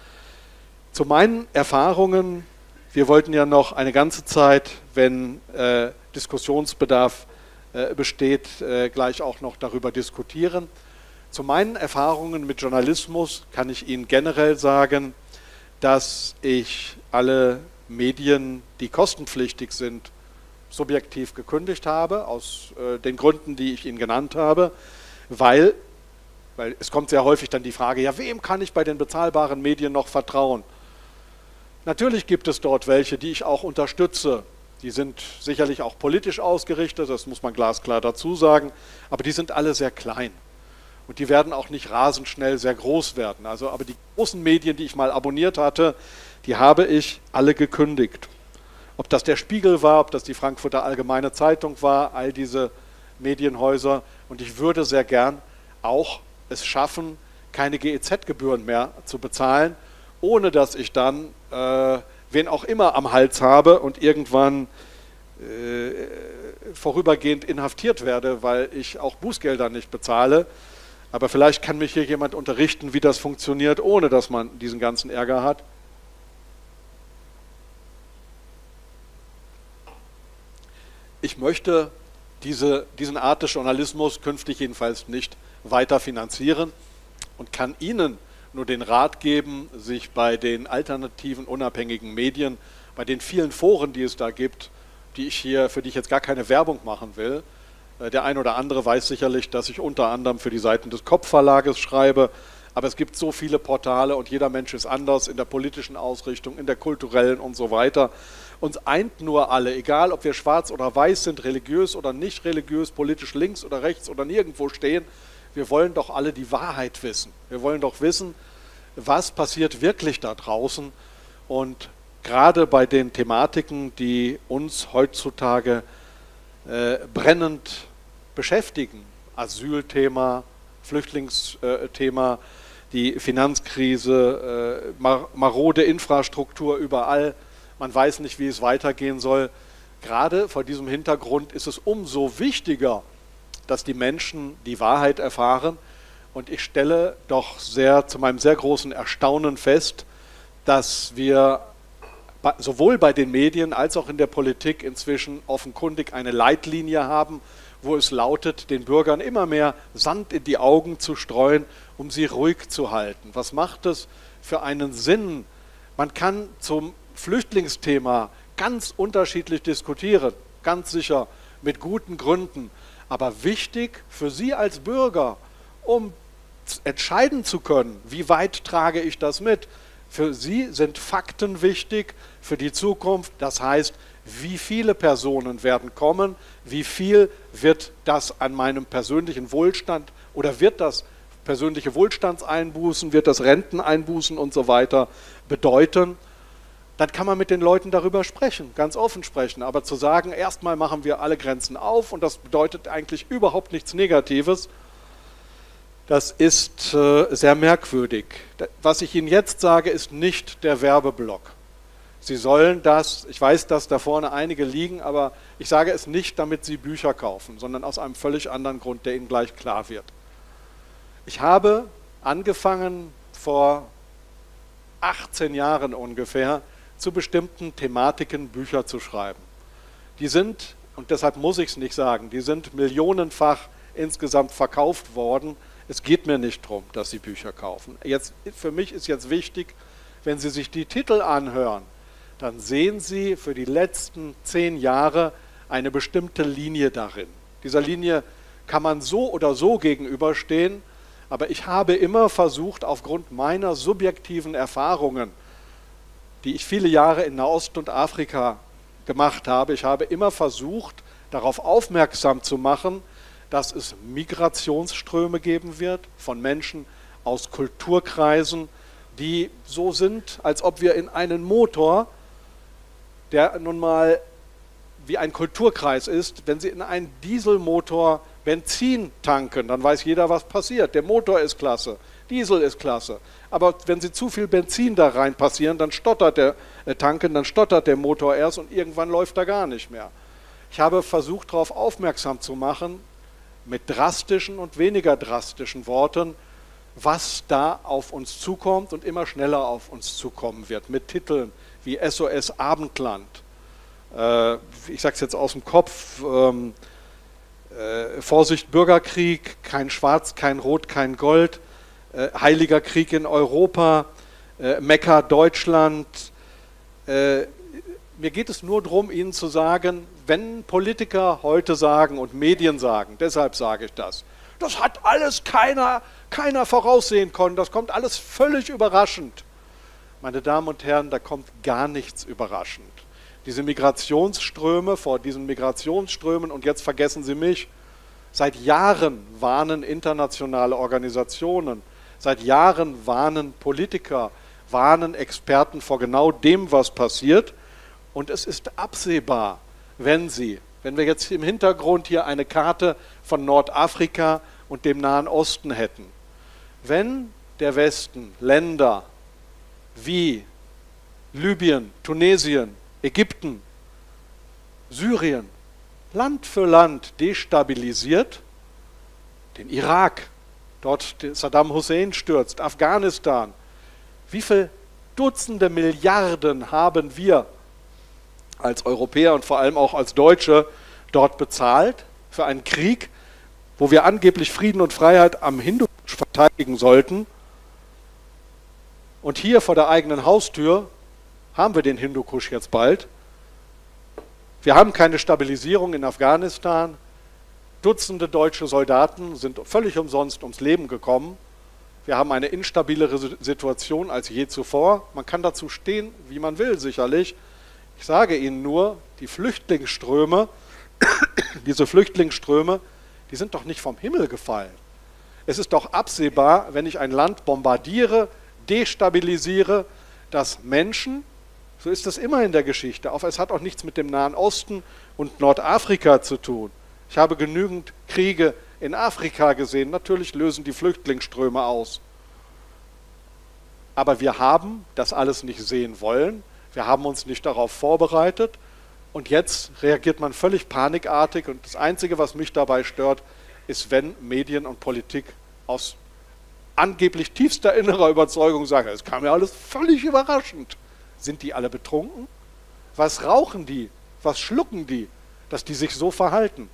Zu meinen Erfahrungen, wir wollten ja noch eine ganze Zeit, wenn Diskussionsbedarf besteht, gleich auch noch darüber diskutieren. Zu meinen Erfahrungen mit Journalismus kann ich Ihnen generell sagen, dass ich alle Medien, die kostenpflichtig sind, subjektiv gekündigt habe, aus den Gründen, die ich Ihnen genannt habe, weil es kommt sehr häufig dann die Frage, ja, wem kann ich bei den bezahlbaren Medien noch vertrauen? Natürlich gibt es dort welche, die ich auch unterstütze. Die sind sicherlich auch politisch ausgerichtet, das muss man glasklar dazu sagen, aber die sind alle sehr klein. Und die werden auch nicht rasend schnell sehr groß werden. Aber die großen Medien, die ich mal abonniert hatte, die habe ich alle gekündigt. Ob das der Spiegel war, ob das die Frankfurter Allgemeine Zeitung war, all diese Medienhäuser. Und ich würde sehr gern auch es schaffen, keine GEZ-Gebühren mehr zu bezahlen, ohne dass ich dann wen auch immer am Hals habe und irgendwann vorübergehend inhaftiert werde, weil ich auch Bußgelder nicht bezahle. Aber vielleicht kann mich hier jemand unterrichten, wie das funktioniert, ohne dass man diesen ganzen Ärger hat. Ich möchte diesen Art des Journalismus künftig jedenfalls nicht weiter finanzieren und kann Ihnen nur den Rat geben, sich bei den alternativen, unabhängigen Medien, bei den vielen Foren, die es da gibt, für die ich jetzt gar keine Werbung machen will. Der ein oder andere weiß sicherlich, dass ich unter anderem für die Seiten des Kopf-Verlages schreibe, aber es gibt so viele Portale und jeder Mensch ist anders in der politischen Ausrichtung, in der kulturellen und so weiter. Uns eint nur alle, egal ob wir schwarz oder weiß sind, religiös oder nicht religiös, politisch links oder rechts oder nirgendwo stehen, wir wollen doch alle die Wahrheit wissen. Wir wollen doch wissen, was passiert wirklich da draußen, und gerade bei den Thematiken, die uns heutzutage brennend beschäftigen, Asylthema, Flüchtlingsthema, die Finanzkrise, marode Infrastruktur überall, man weiß nicht, wie es weitergehen soll. Gerade vor diesem Hintergrund ist es umso wichtiger, dass die Menschen die Wahrheit erfahren, und ich stelle doch zu meinem sehr großen Erstaunen fest, dass wir sowohl bei den Medien als auch in der Politik inzwischen offenkundig eine Leitlinie haben, wo es lautet, den Bürgern immer mehr Sand in die Augen zu streuen, um sie ruhig zu halten. Was macht es für einen Sinn? Man kann zum Flüchtlingsthema ganz unterschiedlich diskutieren, ganz sicher mit guten Gründen, aber wichtig für Sie als Bürger, um entscheiden zu können, wie weit trage ich das mit. Für Sie sind Fakten wichtig für die Zukunft, das heißt, wie viele Personen werden kommen, wie viel wird das an meinem persönlichen Wohlstand oder wird das persönliche Wohlstandseinbußen, wird das Renteneinbußen und so weiter bedeuten. Dann kann man mit den Leuten darüber sprechen, ganz offen sprechen. Aber zu sagen, erstmal machen wir alle Grenzen auf und das bedeutet eigentlich überhaupt nichts Negatives, Das ist sehr merkwürdig. Was ich Ihnen jetzt sage, ist nicht der Werbeblock. Sie sollen das, ich weiß, dass da vorne einige liegen, aber ich sage es nicht, damit Sie Bücher kaufen, sondern aus einem völlig anderen Grund, der Ihnen gleich klar wird. Ich habe angefangen vor 18 Jahren ungefähr, zu bestimmten Thematiken Bücher zu schreiben. Die sind, und deshalb muss ich es nicht sagen, die sind millionenfach insgesamt verkauft worden. Es geht mir nicht darum, dass Sie Bücher kaufen. Für mich ist jetzt wichtig, wenn Sie sich die Titel anhören, dann sehen Sie für die letzten 10 Jahre eine bestimmte Linie darin. Dieser Linie kann man so oder so gegenüberstehen, aber ich habe immer versucht, aufgrund meiner subjektiven Erfahrungen, die ich viele Jahre in Nahost und Afrika gemacht habe, ich habe immer versucht, darauf aufmerksam zu machen, dass es Migrationsströme geben wird von Menschen aus Kulturkreisen, die so sind, als ob wir in einen Motor, der nun mal wie ein Kulturkreis ist, wenn Sie in einen Dieselmotor Benzin tanken, dann weiß jeder, was passiert. Der Motor ist klasse, Diesel ist klasse. Aber wenn Sie zu viel Benzin da rein passieren, dann stottert der Motor erst und irgendwann läuft er gar nicht mehr. Ich habe versucht, darauf aufmerksam zu machen, mit drastischen und weniger drastischen Worten, was da auf uns zukommt und immer schneller auf uns zukommen wird, mit Titeln wie SOS Abendland. Ich sage es jetzt aus dem Kopf, Vorsicht Bürgerkrieg, kein Schwarz, kein Rot, kein Gold, Heiliger Krieg in Europa, Mekka Deutschland. Mir geht es nur darum, Ihnen zu sagen, wenn Politiker heute sagen und Medien sagen, deshalb sage ich das hat alles keiner voraussehen können, das kommt alles völlig überraschend. Meine Damen und Herren, da kommt gar nichts überraschend. Diese Migrationsströme, vor diesen Migrationsströmen, und jetzt vergessen Sie mich, seit Jahren warnen internationale Organisationen, seit Jahren warnen Politiker, warnen Experten vor genau dem, was passiert. Und es ist absehbar, wenn wir jetzt im Hintergrund hier eine Karte von Nordafrika und dem Nahen Osten hätten, wenn der Westen Länder wie Libyen, Tunesien, Ägypten, Syrien, Land für Land destabilisiert, den Irak, dort Saddam Hussein stürzt, Afghanistan, wie viele Dutzende Milliarden haben wir als Europäer und vor allem auch als Deutsche dort bezahlt für einen Krieg, wo wir angeblich Frieden und Freiheit am Hindukusch verteidigen sollten. Und hier vor der eigenen Haustür haben wir den Hindukusch jetzt bald. Wir haben keine Stabilisierung in Afghanistan. Dutzende deutsche Soldaten sind völlig umsonst ums Leben gekommen. Wir haben eine instabilere Situation als je zuvor. Man kann dazu stehen, wie man will, sicherlich. Ich sage Ihnen nur, die Flüchtlingsströme, diese Flüchtlingsströme, die sind doch nicht vom Himmel gefallen. Es ist doch absehbar, wenn ich ein Land bombardiere, destabilisiere, dass Menschen, so ist es immer in der Geschichte, es hat auch nichts mit dem Nahen Osten und Nordafrika zu tun. Ich habe genügend Kriege in Afrika gesehen, natürlich lösen die Flüchtlingsströme aus. Aber wir haben das alles nicht sehen wollen, wir haben uns nicht darauf vorbereitet und jetzt reagiert man völlig panikartig und das Einzige, was mich dabei stört, ist, wenn Medien und Politik aus angeblich tiefster innerer Überzeugung sagen, es kam ja alles völlig überraschend. Sind die alle betrunken? Was rauchen die? Was schlucken die, dass die sich so verhalten?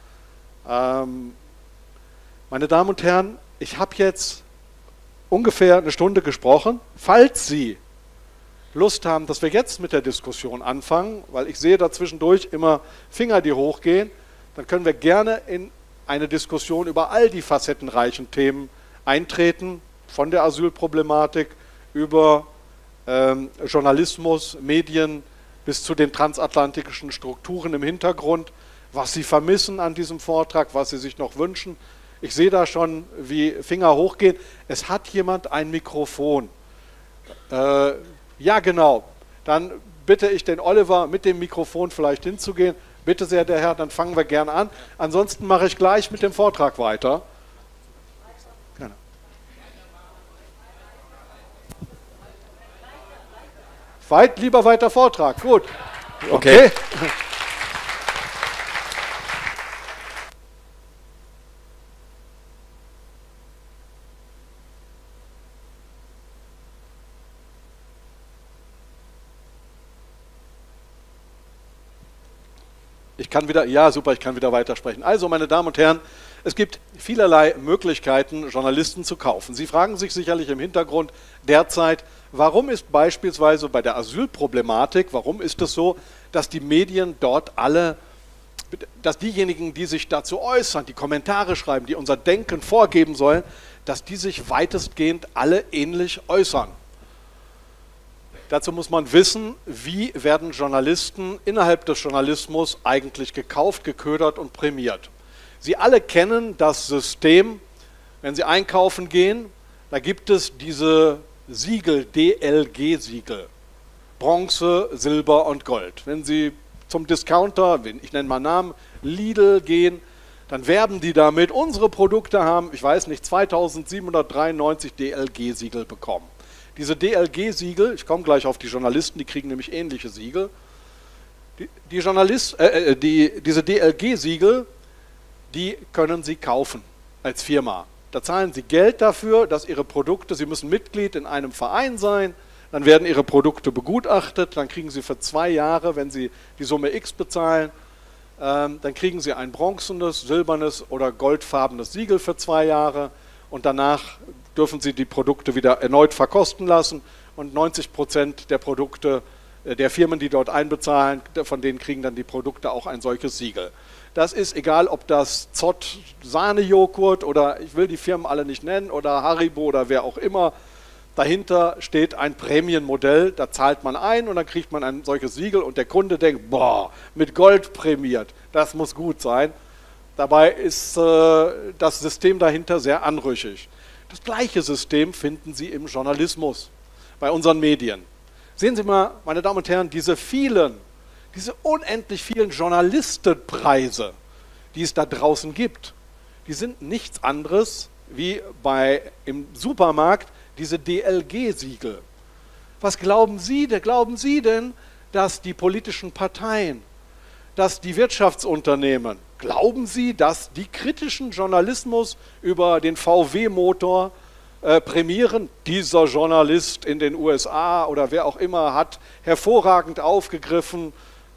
Meine Damen und Herren, ich habe jetzt ungefähr eine Stunde gesprochen. Falls Sie Lust haben, dass wir jetzt mit der Diskussion anfangen, weil ich sehe da zwischendurch immer Finger, die hochgehen, dann können wir gerne in eine Diskussion über all die facettenreichen Themen eintreten, von der Asylproblematik über Journalismus, Medien bis zu den transatlantischen Strukturen im Hintergrund, was Sie vermissen an diesem Vortrag, was Sie sich noch wünschen. Ich sehe da schon, wie Finger hochgehen. Es hat jemand ein Mikrofon. Ja, genau. Dann bitte ich den Oliver, mit dem Mikrofon vielleicht hinzugehen. Bitte sehr, der Herr, dann fangen wir gern an. Ansonsten mache ich gleich mit dem Vortrag weiter. Gerne. Lieber weiter Vortrag, gut. Okay. Ich kann wieder, ja super, ich kann wieder weitersprechen. Also, meine Damen und Herren, es gibt vielerlei Möglichkeiten, Journalisten zu kaufen. Sie fragen sich sicherlich im Hintergrund derzeit, warum ist beispielsweise bei der Asylproblematik, warum ist es so, dass die Medien dort alle, dass diejenigen, die sich dazu äußern, die Kommentare schreiben, die unser Denken vorgeben sollen, dass die sich weitestgehend alle ähnlich äußern. Dazu muss man wissen, wie werden Journalisten innerhalb des Journalismus eigentlich gekauft, geködert und prämiert. Sie alle kennen das System, wenn Sie einkaufen gehen, da gibt es diese Siegel, DLG-Siegel, Bronze, Silber und Gold. Wenn Sie zum Discounter, ich nenne mal Namen, Lidl gehen, dann werben die damit, unsere Produkte haben, ich weiß nicht, 2793 DLG-Siegel bekommen. Diese DLG-Siegel, ich komme gleich auf die Journalisten, die kriegen nämlich ähnliche Siegel. Diese DLG-Siegel, die können Sie kaufen als Firma. Da zahlen Sie Geld dafür, dass Ihre Produkte, Sie müssen Mitglied in einem Verein sein, dann werden Ihre Produkte begutachtet, dann kriegen Sie für 2 Jahre, wenn Sie die Summe X bezahlen, dann kriegen Sie ein bronzenes, silbernes oder goldfarbenes Siegel für 2 Jahre und danach dürfen Sie die Produkte wieder erneut verkosten lassen und 90% der Produkte der Firmen, die dort einbezahlen, von denen kriegen dann die Produkte auch ein solches Siegel. Das ist egal, ob das Zott Sahnejoghurt oder ich will die Firmen alle nicht nennen oder Haribo oder wer auch immer. Dahinter steht ein Prämienmodell, da zahlt man ein und dann kriegt man ein solches Siegel und der Kunde denkt, boah, mit Gold prämiert, das muss gut sein. Dabei ist das System dahinter sehr anrüchig. Das gleiche System finden Sie im Journalismus, bei unseren Medien. Sehen Sie mal, meine Damen und Herren, diese unendlich vielen Journalistenpreise, die es da draußen gibt, die sind nichts anderes wie im Supermarkt diese DLG-Siegel. Was glauben Sie denn, dass die politischen Parteien, dass die Wirtschaftsunternehmen, glauben Sie, dass die kritischen Journalismus über den VW-Motor prämieren? Dieser Journalist in den USA oder wer auch immer hat hervorragend aufgegriffen,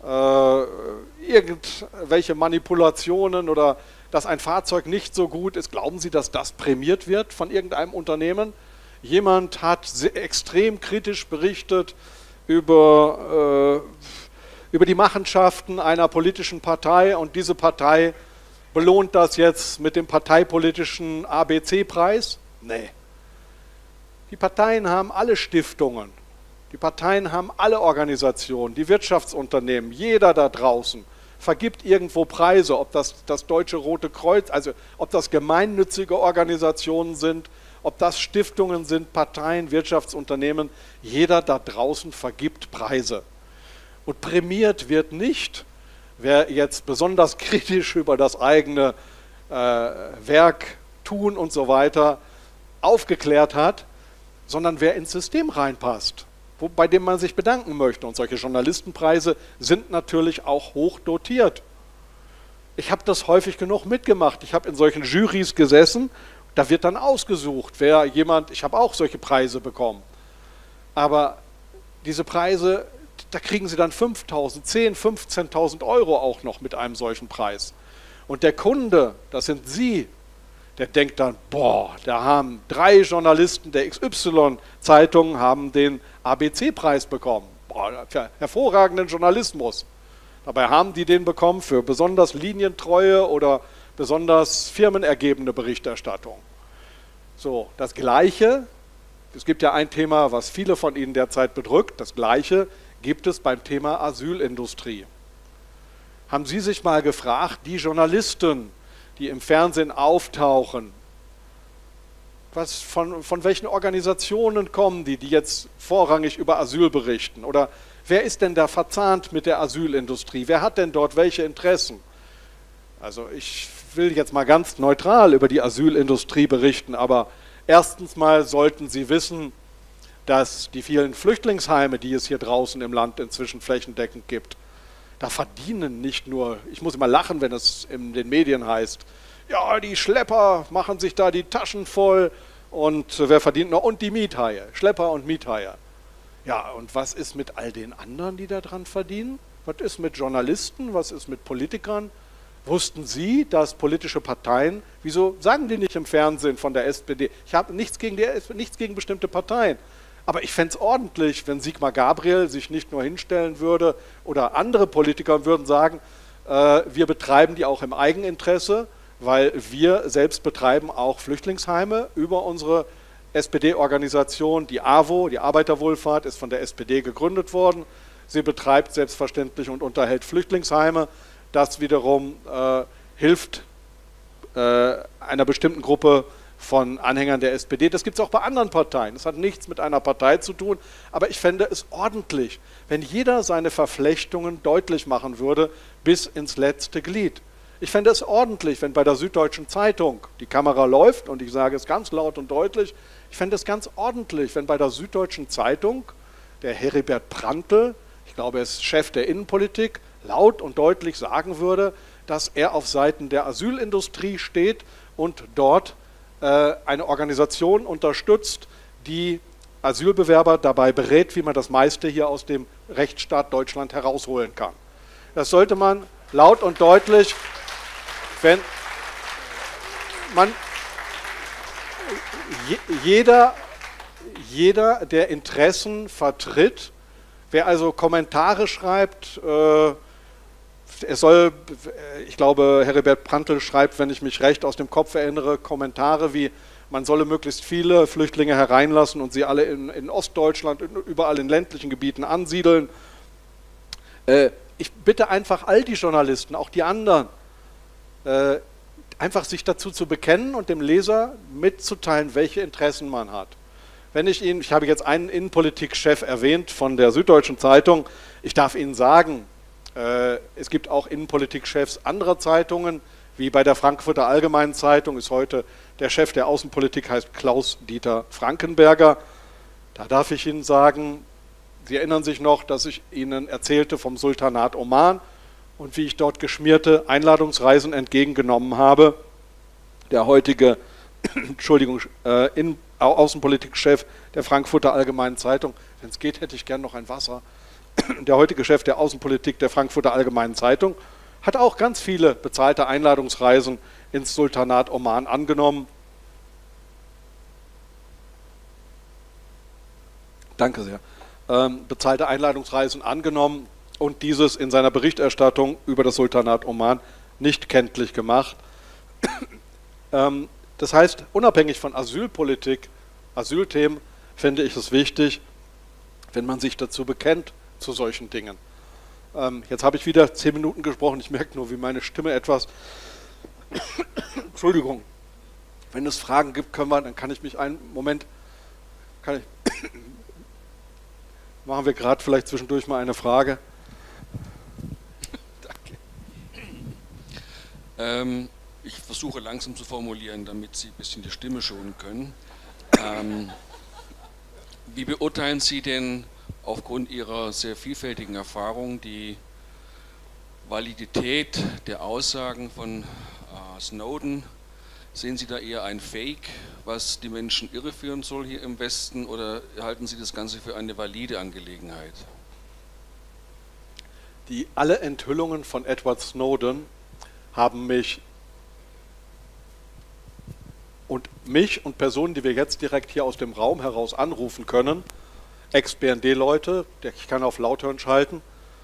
irgendwelche Manipulationen oder dass ein Fahrzeug nicht so gut ist. Glauben Sie, dass das prämiert wird von irgendeinem Unternehmen? Jemand hat extrem kritisch berichtet über die Machenschaften einer politischen Partei und diese Partei belohnt das jetzt mit dem parteipolitischen ABC-Preis? Nee. Die Parteien haben alle Stiftungen, die Parteien haben alle Organisationen, die Wirtschaftsunternehmen, jeder da draußen vergibt irgendwo Preise, ob das Deutsche Rote Kreuz, also ob das gemeinnützige Organisationen sind, ob das Stiftungen sind, Parteien, Wirtschaftsunternehmen, jeder da draußen vergibt Preise. Und prämiert wird nicht, wer jetzt besonders kritisch über das eigene Werk, Tun und so weiter aufgeklärt hat, sondern wer ins System reinpasst, bei dem man sich bedanken möchte. Und solche Journalistenpreise sind natürlich auch hoch dotiert. Ich habe das häufig genug mitgemacht. Ich habe in solchen Jurys gesessen, da wird dann ausgesucht, ich habe auch solche Preise bekommen. Aber diese Preise, da kriegen Sie dann 5.000, 10.000, 15.000 Euro auch noch mit einem solchen Preis. Und der Kunde, das sind Sie, der denkt dann, boah, da haben 3 Journalisten der XY-Zeitung haben den ABC-Preis bekommen. Boah, für hervorragenden Journalismus. Dabei haben die den bekommen für besonders linientreue oder besonders firmenergebene Berichterstattung. So, das Gleiche, es gibt ja ein Thema, was viele von Ihnen derzeit bedrückt, das Gleiche gibt es beim Thema Asylindustrie. Haben Sie sich mal gefragt, die Journalisten, die im Fernsehen auftauchen, von welchen Organisationen kommen die jetzt vorrangig über Asyl berichten? Oder wer ist denn da verzahnt mit der Asylindustrie? Wer hat denn dort welche Interessen? Also ich will jetzt mal ganz neutral über die Asylindustrie berichten, aber erstens mal sollten Sie wissen, dass die vielen Flüchtlingsheime, die es hier draußen im Land inzwischen flächendeckend gibt, da verdienen nicht nur, ich muss immer lachen, wenn es in den Medien heißt, ja, die Schlepper machen sich da die Taschen voll und wer verdient noch? Und die Miethaie, Schlepper und Miethaie. Ja, und was ist mit all den anderen, die da dran verdienen? Was ist mit Journalisten? Was ist mit Politikern? Wussten Sie, dass politische Parteien, wieso sagen die nicht im Fernsehen von der SPD? Ich habe nichts gegen bestimmte Parteien. Aber ich fände es ordentlich, wenn Sigmar Gabriel sich nicht nur hinstellen würde oder andere Politiker würden sagen, wir betreiben die auch im Eigeninteresse, weil wir selbst betreiben auch Flüchtlingsheime über unsere SPD-Organisation. Die AWO, die Arbeiterwohlfahrt, ist von der SPD gegründet worden. Sie betreibt selbstverständlich und unterhält Flüchtlingsheime. Das wiederum hilft einer bestimmten Gruppe von Anhängern der SPD. Das gibt es auch bei anderen Parteien. Das hat nichts mit einer Partei zu tun. Aber ich fände es ordentlich, wenn jeder seine Verflechtungen deutlich machen würde bis ins letzte Glied. Ich fände es ordentlich, wenn bei der Süddeutschen Zeitung die Kamera läuft, und ich sage es ganz laut und deutlich, ich fände es ganz ordentlich, wenn bei der Süddeutschen Zeitung der Heribert Prantl, ich glaube, er ist Chef der Innenpolitik, laut und deutlich sagen würde, dass er auf Seiten der Asylindustrie steht und dort eine Organisation unterstützt, die Asylbewerber dabei berät, wie man das meiste hier aus dem Rechtsstaat Deutschland herausholen kann. Das sollte man laut und deutlich, wenn man jeder, der Interessen vertritt, wer also Kommentare schreibt, ich glaube, Heribert Prantl schreibt, wenn ich mich recht aus dem Kopf erinnere, Kommentare wie, man solle möglichst viele Flüchtlinge hereinlassen und sie alle in Ostdeutschland, überall in ländlichen Gebieten ansiedeln. Ich bitte einfach all die Journalisten, auch die anderen, einfach sich dazu zu bekennen und dem Leser mitzuteilen, welche Interessen man hat. Ich habe jetzt einen Innenpolitikchef erwähnt von der Süddeutschen Zeitung, ich darf Ihnen sagen, es gibt auch Innenpolitikchefs anderer Zeitungen, wie bei der Frankfurter Allgemeinen Zeitung ist heute der Chef der Außenpolitik, heißt Klaus-Dieter Frankenberger. Da darf ich Ihnen sagen, Sie erinnern sich noch, dass ich Ihnen erzählte vom Sultanat Oman und wie ich dort geschmierte Einladungsreisen entgegengenommen habe. Der heutige Außenpolitikchef der Frankfurter Allgemeinen Zeitung, wenn es geht, hätte ich gern noch ein Wasser. Der heutige Chef der Außenpolitik der Frankfurter Allgemeinen Zeitung hat auch ganz viele bezahlte Einladungsreisen ins Sultanat Oman angenommen. Danke sehr. Bezahlte Einladungsreisen angenommen und dieses in seiner Berichterstattung über das Sultanat Oman nicht kenntlich gemacht. Das heißt, unabhängig von Asylpolitik, Asylthemen, finde ich es wichtig, wenn man sich dazu bekennt, zu solchen Dingen. Jetzt habe ich wieder 10 Minuten gesprochen, ich merke nur, wie meine Stimme etwas... Entschuldigung, wenn es Fragen gibt, dann kann ich mich einen Moment... Machen wir gerade vielleicht zwischendurch mal eine Frage. Danke. Ich versuche langsam zu formulieren, damit Sie ein bisschen die Stimme schonen können. Wie beurteilen Sie denn aufgrund Ihrer sehr vielfältigen Erfahrung die Validität der Aussagen von Snowden? Sehen Sie da eher ein Fake, was die Menschen irreführen soll hier im Westen, oder halten Sie das Ganze für eine valide Angelegenheit? Alle Enthüllungen von Edward Snowden haben mich und Personen, die wir jetzt direkt hier aus dem Raum heraus anrufen können, Ex-BND-Leute, ich kann auf Lauthören schalten,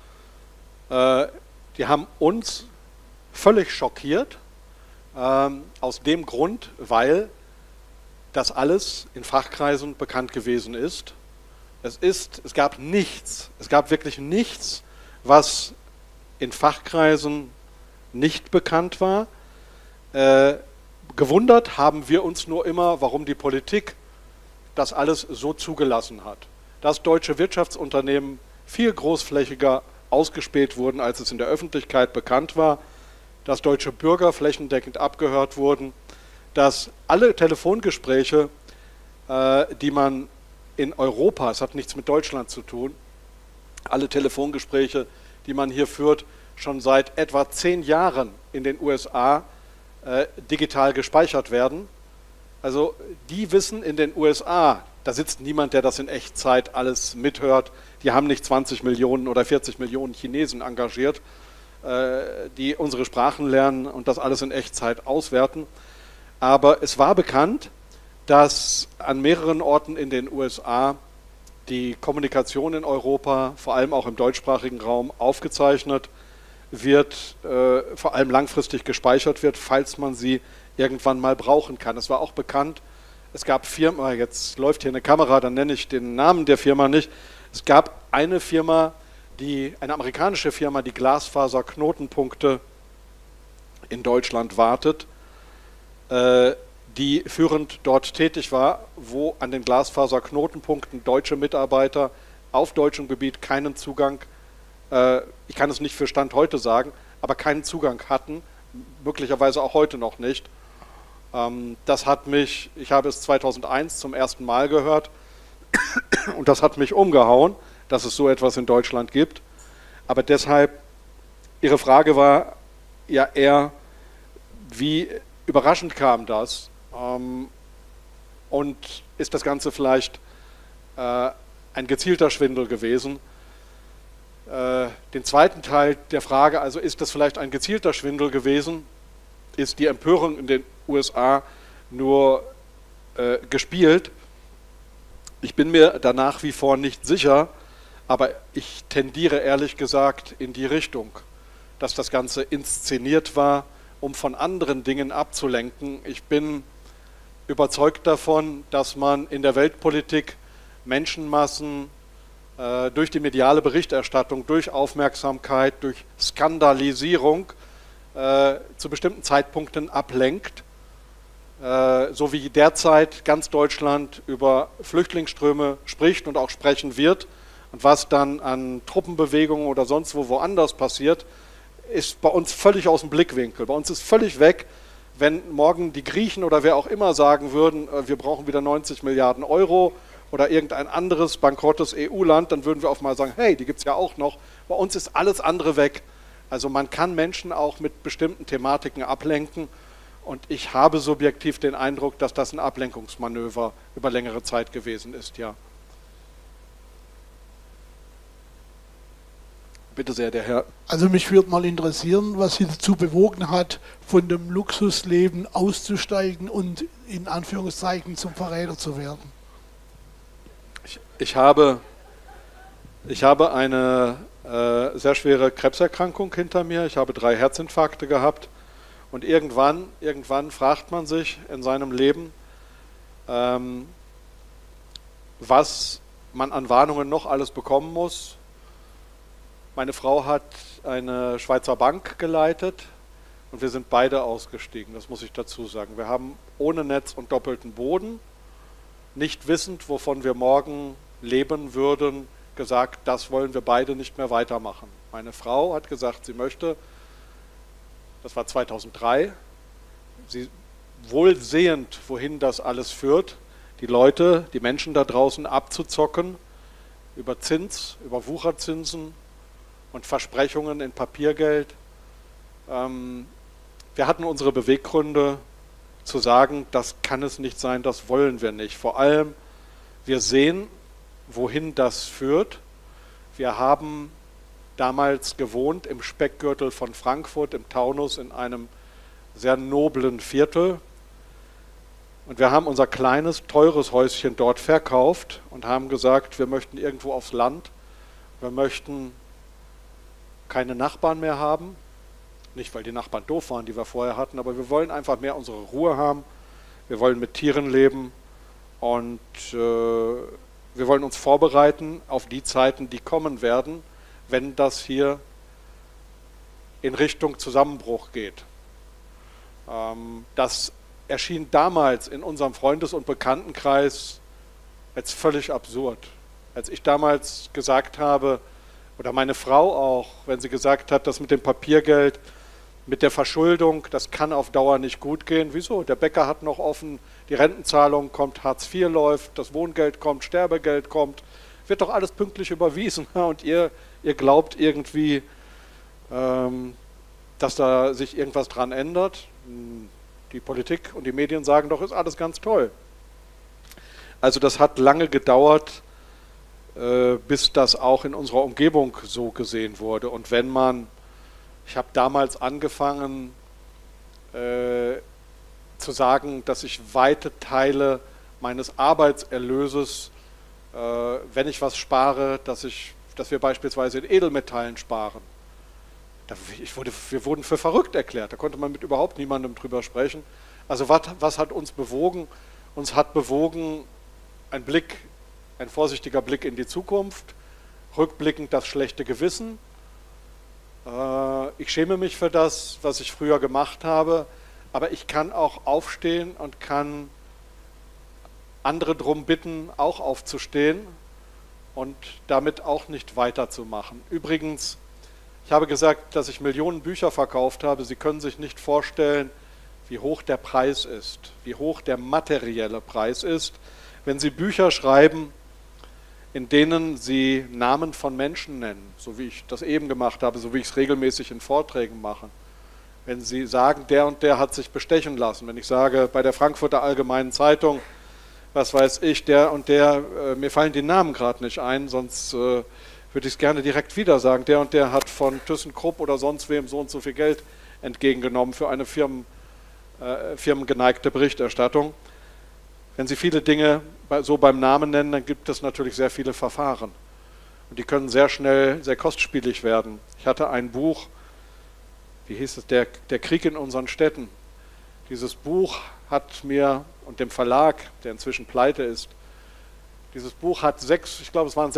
die haben uns völlig schockiert, aus dem Grund, weil das alles in Fachkreisen bekannt gewesen ist. Es gab wirklich nichts, was in Fachkreisen nicht bekannt war. Gewundert haben wir uns nur immer, warum die Politik das alles so zugelassen hat. Dass deutsche Wirtschaftsunternehmen viel großflächiger ausgespäht wurden, als es in der Öffentlichkeit bekannt war, dass deutsche Bürger flächendeckend abgehört wurden, dass alle Telefongespräche, die man in Europa, es hat nichts mit Deutschland zu tun, alle Telefongespräche, die man hier führt, schon seit etwa 10 Jahren in den USA digital gespeichert werden. Also die wissen in den USA, da sitzt niemand, der das in Echtzeit alles mithört, die haben nicht 20 Millionen oder 40 Millionen Chinesen engagiert, die unsere Sprachen lernen und das alles in Echtzeit auswerten. Aber es war bekannt, dass an mehreren Orten in den USA die Kommunikation in Europa, vor allem auch im deutschsprachigen Raum, aufgezeichnet wird, vor allem langfristig gespeichert wird, falls man sie irgendwann mal brauchen kann. Es war auch bekannt, es gab Firmen, jetzt läuft hier eine Kamera, dann nenne ich den Namen der Firma nicht, es gab eine Firma, eine amerikanische Firma, die Glasfaserknotenpunkte in Deutschland wartet, die führend dort tätig war, wo an den Glasfaserknotenpunkten deutsche Mitarbeiter auf deutschem Gebiet keinen Zugang, ich kann es nicht für Stand heute sagen, aber keinen Zugang hatten, möglicherweise auch heute noch nicht. Das hat mich, ich habe es 2001 zum ersten Mal gehört und das hat mich umgehauen, dass es so etwas in Deutschland gibt. Aber deshalb, Ihre Frage war ja eher, wie überraschend kam das und ist das Ganze vielleicht ein gezielter Schwindel gewesen? Den zweiten Teil der Frage, also ist das vielleicht ein gezielter Schwindel gewesen, ist die Empörung in den USA nur gespielt. Ich bin mir da nach wie vor nicht sicher, aber ich tendiere ehrlich gesagt in die Richtung, dass das Ganze inszeniert war, um von anderen Dingen abzulenken. Ich bin überzeugt davon, dass man in der Weltpolitik Menschenmassen durch die mediale Berichterstattung, durch Aufmerksamkeit, durch Skandalisierung zu bestimmten Zeitpunkten ablenkt, so wie derzeit ganz Deutschland über Flüchtlingsströme spricht und auch sprechen wird und was dann an Truppenbewegungen oder sonst woanders passiert, ist bei uns völlig aus dem Blickwinkel. Bei uns ist völlig weg, wenn morgen die Griechen oder wer auch immer sagen würden, wir brauchen wieder 90 Milliarden Euro oder irgendein anderes bankrottes EU-Land, dann würden wir auf mal sagen, hey, die gibt es ja auch noch. Bei uns ist alles andere weg. Also man kann Menschen auch mit bestimmten Thematiken ablenken und ich habe subjektiv den Eindruck, dass das ein Ablenkungsmanöver über längere Zeit gewesen ist, ja. Bitte sehr, der Herr. Also mich würde mal interessieren, was Sie dazu bewogen hat, von dem Luxusleben auszusteigen und in Anführungszeichen zum Verräter zu werden. Ich habe eine sehr schwere Krebserkrankung hinter mir. Ich habe 3 Herzinfarkte gehabt und irgendwann fragt man sich in seinem Leben, was man an Warnungen noch alles bekommen muss. Meine Frau hat eine Schweizer Bank geleitet und wir sind beide ausgestiegen, das muss ich dazu sagen. Wir haben ohne Netz und doppelten Boden, nicht wissend, wovon wir morgen leben würden, gesagt, das wollen wir beide nicht mehr weitermachen. Meine Frau hat gesagt, sie möchte, das war 2003, sie wohlsehend, wohin das alles führt, die Leute, die Menschen da draußen abzuzocken, über Zins, über Wucherzinsen und Versprechungen in Papiergeld. Wir hatten unsere Beweggründe zu sagen, das kann es nicht sein, das wollen wir nicht. Vor allem, wir sehen, wohin das führt. Wir haben damals gewohnt im Speckgürtel von Frankfurt, im Taunus, in einem sehr noblen Viertel. Und wir haben unser kleines, teures Häuschen dort verkauft und haben gesagt, wir möchten irgendwo aufs Land. Wir möchten keine Nachbarn mehr haben. Nicht, weil die Nachbarn doof waren, die wir vorher hatten, aber wir wollen einfach mehr unsere Ruhe haben. Wir wollen mit Tieren leben und wir wollen uns vorbereiten auf die Zeiten, die kommen werden, wenn das hier in Richtung Zusammenbruch geht. Das erschien damals in unserem Freundes- und Bekanntenkreis als völlig absurd. Als ich damals gesagt habe, oder meine Frau auch, wenn sie gesagt hat, das mit dem Papiergeld mit der Verschuldung, das kann auf Dauer nicht gut gehen. Wieso? Der Bäcker hat noch offen, die Rentenzahlung kommt, Hartz IV läuft, das Wohngeld kommt, Sterbegeld kommt, wird doch alles pünktlich überwiesen. Und ihr glaubt irgendwie, dass da sich irgendwas dran ändert. Die Politik und die Medien sagen doch, ist alles ganz toll. Also das hat lange gedauert, bis das auch in unserer Umgebung so gesehen wurde. Und wenn man, ich habe damals angefangen zu sagen, dass ich weite Teile meines Arbeitserlöses, wenn ich was spare, dass wir beispielsweise in Edelmetallen sparen. Wir wurden für verrückt erklärt, da konnte man mit überhaupt niemandem drüber sprechen. Also was hat uns bewogen? Uns hat bewogen ein vorsichtiger Blick in die Zukunft, rückblickend das schlechte Gewissen. Ich schäme mich für das, was ich früher gemacht habe, aber ich kann auch aufstehen und kann andere darum bitten, auch aufzustehen und damit auch nicht weiterzumachen. Übrigens, ich habe gesagt, dass ich Millionen Bücher verkauft habe. Sie können sich nicht vorstellen, wie hoch der Preis ist, wie hoch der materielle Preis ist, wenn Sie Bücher schreiben, in denen Sie Namen von Menschen nennen, so wie ich das eben gemacht habe, so wie ich es regelmäßig in Vorträgen mache. Wenn Sie sagen, der und der hat sich bestechen lassen, wenn ich sage, bei der Frankfurter Allgemeinen Zeitung, was weiß ich, der und der, mir fallen die Namen gerade nicht ein, sonst würde ich es gerne direkt wieder sagen, der und der hat von ThyssenKrupp oder sonst wem so und so viel Geld entgegengenommen für eine firmengeneigte Berichterstattung. Wenn Sie viele Dinge so beim Namen nennen, dann gibt es natürlich sehr viele Verfahren. Und die können sehr schnell sehr kostspielig werden. Ich hatte ein Buch, wie hieß es, der Krieg in unseren Städten. Dieses Buch hat mir und dem Verlag, der inzwischen pleite ist, dieses Buch hat ich glaube es waren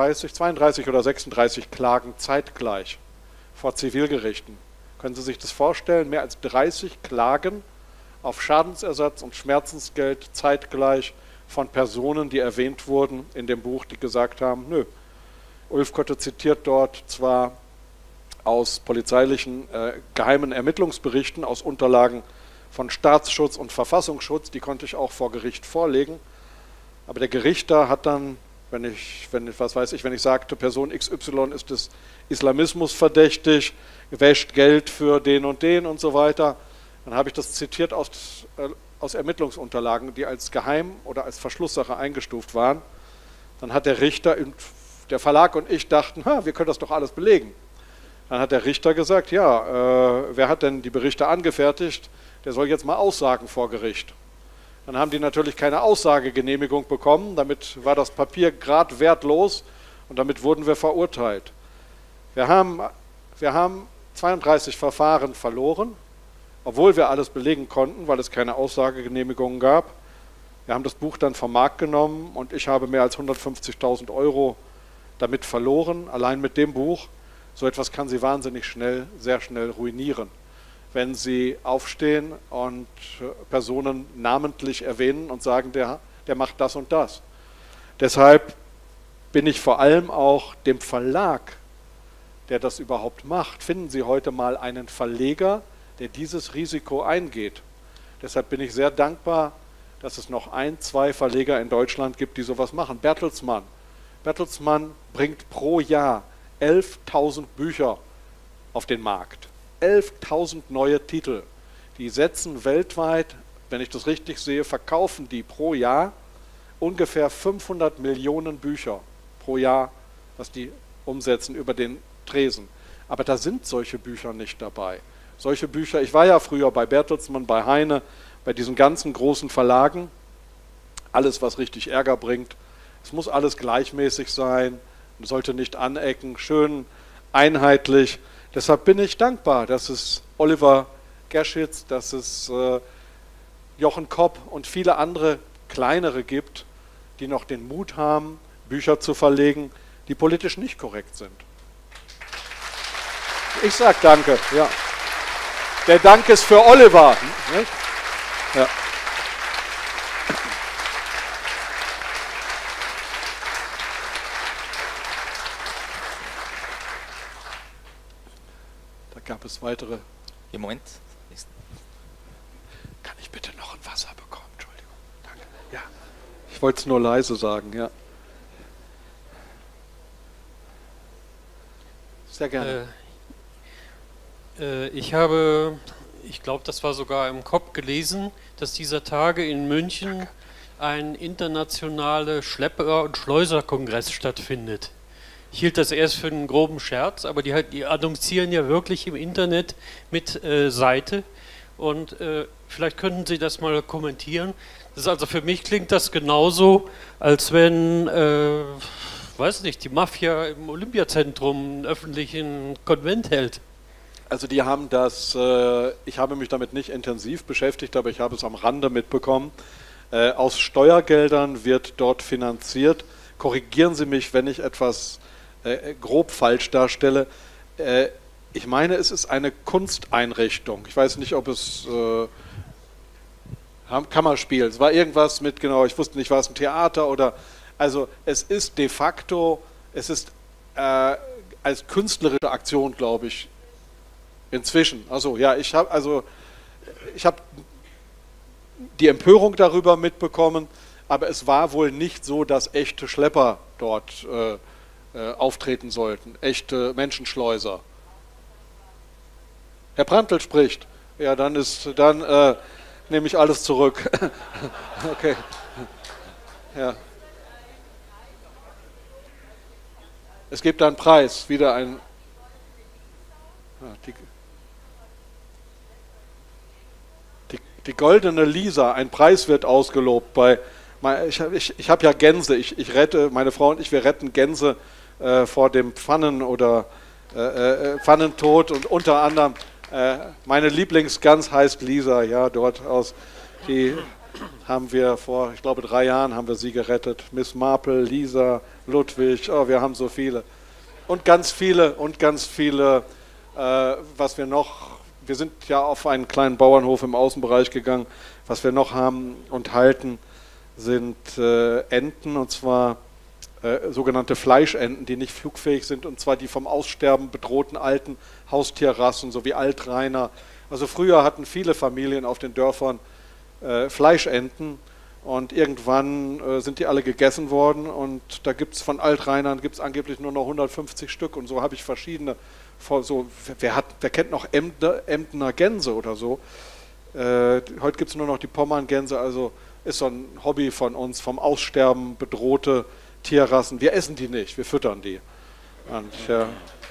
32 oder 36 Klagen zeitgleich vor Zivilgerichten. Können Sie sich das vorstellen? Mehr als 30 Klagen auf Schadensersatz und Schmerzensgeld zeitgleich von Personen, die erwähnt wurden in dem Buch, die gesagt haben, nö. Ulf Kotte zitiert dort zwar aus polizeilichen geheimen Ermittlungsberichten, aus Unterlagen von Staatsschutz und Verfassungsschutz, die konnte ich auch vor Gericht vorlegen, aber der Gerichter hat dann, wenn ich sagte, Person XY ist des Islamismus verdächtig, wäscht Geld für den und so weiter, dann habe ich das zitiert aus Ermittlungsunterlagen, die als Geheim- oder als Verschlusssache eingestuft waren. Dann hat der Richter, der Verlag und ich dachten, wir können das doch alles belegen. Dann hat der Richter gesagt, ja, wer hat denn die Berichte angefertigt? Der soll jetzt mal aussagen vor Gericht. Dann haben die natürlich keine Aussagegenehmigung bekommen, damit war das Papier grad wertlos und damit wurden wir verurteilt. Wir haben 32 Verfahren verloren, obwohl wir alles belegen konnten, weil es keine Aussagegenehmigungen gab. Wir haben das Buch dann vom Markt genommen und ich habe mehr als 150.000 € damit verloren, allein mit dem Buch. So etwas kann Sie wahnsinnig schnell, sehr schnell ruinieren, wenn Sie aufstehen und Personen namentlich erwähnen und sagen, der macht das und das. Deshalb bin ich vor allem auch dem Verlag, der das überhaupt macht, finden Sie heute mal einen Verleger, der dieses Risiko eingeht. Deshalb bin ich sehr dankbar, dass es noch 2 Verleger in Deutschland gibt, die sowas machen. Bertelsmann. Bertelsmann bringt pro Jahr 11.000 Bücher auf den Markt. 11.000 neue Titel. Die setzen weltweit, wenn ich das richtig sehe, verkaufen die pro Jahr ungefähr 500 Millionen Bücher pro Jahr, was die umsetzen über den Tresen. Aber da sind solche Bücher nicht dabei. Solche Bücher, ich war ja früher bei Bertelsmann, bei Heine, bei diesen ganzen großen Verlagen, alles, was richtig Ärger bringt. Es muss alles gleichmäßig sein, sollte nicht anecken, schön einheitlich. Deshalb bin ich dankbar, dass es Oliver Gerschitz, dass es Jochen Kopp und viele andere kleinere gibt, die noch den Mut haben, Bücher zu verlegen, die politisch nicht korrekt sind. Ich sage danke, ja. Der Dank ist für Oliver. Ja. Da gab es weitere Im Moment. Kann ich bitte noch ein Wasser bekommen? Entschuldigung. Danke. Ja. Ich wollte es nur leise sagen, ja. Sehr gerne. Ich glaube, das war sogar im Kopf gelesen, dass dieser Tage in München ein internationaler Schlepper- und Schleuserkongress stattfindet. Ich hielt das erst für einen groben Scherz, aber die annoncieren ja wirklich im Internet mit Seite. Und vielleicht könnten Sie das mal kommentieren. Das ist also für mich klingt das genauso, als wenn, weiß nicht, die Mafia im Olympiazentrum einen öffentlichen Konvent hält. Also die haben das, ich habe mich damit nicht intensiv beschäftigt, aber ich habe es am Rande mitbekommen. Aus Steuergeldern wird dort finanziert. Korrigieren Sie mich, wenn ich etwas grob falsch darstelle. Ich meine, es ist eine Kunsteinrichtung. Ich weiß nicht, ob es Kammerspiel, es war irgendwas mit, genau, ich wusste nicht, war es ein Theater oder, also es ist de facto, es ist als künstlerische Aktion, glaube ich, inzwischen. Also ja, ich habe die Empörung darüber mitbekommen, aber es war wohl nicht so, dass echte Schlepper dort auftreten sollten, echte Menschenschleuser. Herr Prantl spricht. Ja, dann nehme ich alles zurück. Okay. Ja. Es gibt einen Preis, wieder ein. Ja, die goldene Lisa, ein Preis wird ausgelobt bei. Ich habe ja Gänse. Ich rette, meine Frau und ich, wir retten Gänse vor dem Pfannen- oder Pfannentod und unter anderem meine Lieblingsgans heißt Lisa, ja, dort aus, die haben wir vor, ich glaube 3 Jahren haben wir sie gerettet. Miss Marple, Lisa, Ludwig, oh, wir haben so viele. Und ganz viele, was wir noch, wir sind ja auf einen kleinen Bauernhof im Außenbereich gegangen, was wir noch haben und halten, sind Enten, und zwar sogenannte Fleischenten, die nicht flugfähig sind, und zwar die vom Aussterben bedrohten alten Haustierrassen, so wie Altreiner. Also früher hatten viele Familien auf den Dörfern Fleischenten und irgendwann sind die alle gegessen worden, und da gibt es von Altreinern gibt's angeblich nur noch 150 Stück, und so habe ich verschiedene. So, wer kennt noch Emdener Gänse oder so? Heute gibt es nur noch die Pommerngänse, also ist so ein Hobby von uns, vom Aussterben bedrohte Tierrassen. Wir essen die nicht, wir füttern die. Und, ja.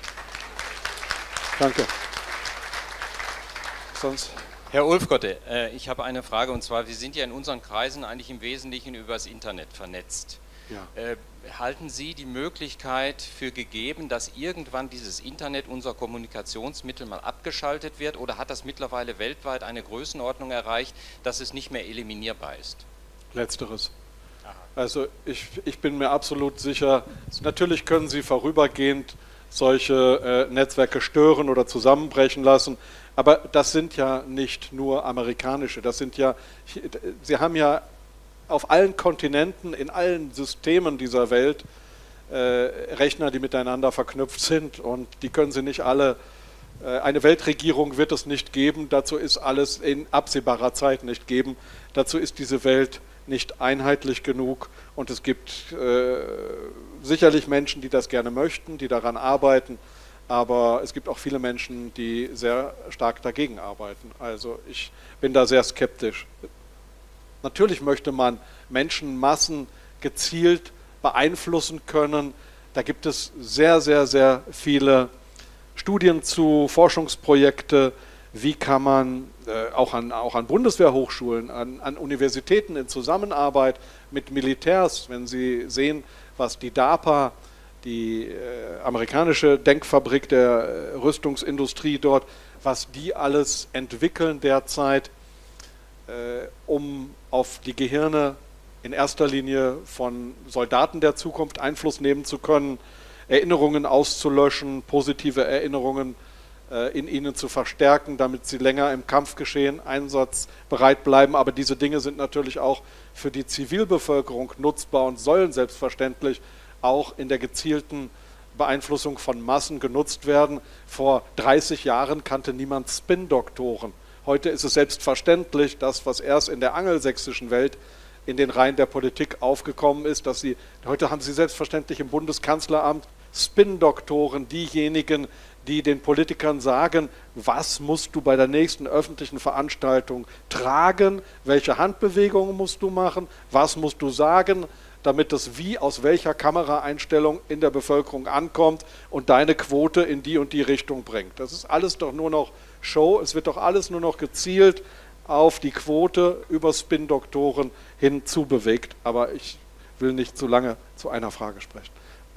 Danke. Sonst? Herr Ulfgotte, ich habe eine Frage, und zwar, wir sind ja in unseren Kreisen eigentlich im Wesentlichen über das Internet vernetzt. Ja. Halten Sie die Möglichkeit für gegeben, dass irgendwann dieses Internet, unser Kommunikationsmittel, mal abgeschaltet wird, oder hat das mittlerweile weltweit eine Größenordnung erreicht, dass es nicht mehr eliminierbar ist? Letzteres. Also ich bin mir absolut sicher, natürlich können Sie vorübergehend solche Netzwerke stören oder zusammenbrechen lassen, aber das sind ja nicht nur amerikanische, das sind ja, Sie haben ja auf allen Kontinenten, in allen Systemen dieser Welt Rechner, die miteinander verknüpft sind, und die können Sie nicht alle, eine Weltregierung wird es nicht geben, dazu ist alles in absehbarer Zeit nicht geben, dazu ist diese Welt nicht einheitlich genug, und es gibt sicherlich Menschen, die das gerne möchten, die daran arbeiten, aber es gibt auch viele Menschen, die sehr stark dagegen arbeiten. Also ich bin da sehr skeptisch. Natürlich möchte man Menschenmassen gezielt beeinflussen können. Da gibt es sehr, sehr, sehr viele Studien zu, Forschungsprojekte. Wie kann man auch an Bundeswehrhochschulen, an Universitäten in Zusammenarbeit mit Militärs, wenn Sie sehen, was die DARPA, die amerikanische Denkfabrik der Rüstungsindustrie dort, was die alles entwickeln derzeit, um auf die Gehirne in erster Linie von Soldaten der Zukunft Einfluss nehmen zu können, Erinnerungen auszulöschen, positive Erinnerungen in ihnen zu verstärken, damit sie länger im Kampfgeschehen einsatzbereit bleiben. Aber diese Dinge sind natürlich auch für die Zivilbevölkerung nutzbar und sollen selbstverständlich auch in der gezielten Beeinflussung von Massen genutzt werden. Vor 30 Jahren kannte niemand Spin-Doktoren. Heute ist es selbstverständlich, dass, was erst in der angelsächsischen Welt in den Reihen der Politik aufgekommen ist, dass heute haben Sie selbstverständlich im Bundeskanzleramt Spin-Doktoren, diejenigen, die den Politikern sagen, was musst du bei der nächsten öffentlichen Veranstaltung tragen, welche Handbewegungen musst du machen, was musst du sagen, damit es wie aus welcher Kameraeinstellung in der Bevölkerung ankommt und deine Quote in die und die Richtung bringt. Das ist alles doch nur noch Show, es wird doch alles nur noch gezielt auf die Quote über Spin-Doktoren hinzubewegt, aber ich will nicht zu lange zu einer Frage sprechen.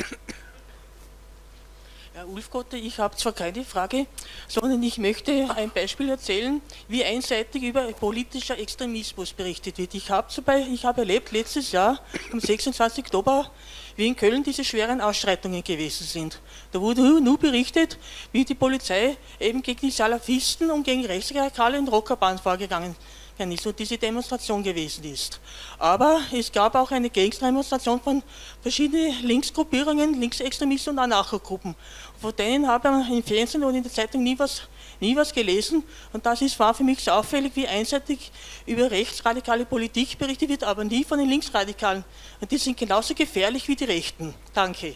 Herr Ulfgotte, ich habe zwar keine Frage, sondern ich möchte ein Beispiel erzählen, wie einseitig über politischer Extremismus berichtet wird. Ich habe erlebt letztes Jahr am 26. Oktober, wie in Köln diese schweren Ausschreitungen gewesen sind. Da wurde nur berichtet, wie die Polizei eben gegen die Salafisten und gegen Rechtsradikale in Rockerbahn vorgegangen ist und diese Demonstration gewesen ist. Aber es gab auch eine Gegendemonstration von verschiedenen Linksgruppierungen, Linksextremisten und Anarchogruppen. Von denen habe ich im Fernsehen und in der Zeitung nie was gelesen und das war für mich so auffällig, wie einseitig über rechtsradikale Politik berichtet wird, aber nie von den Linksradikalen. Und die sind genauso gefährlich wie die Rechten. Danke.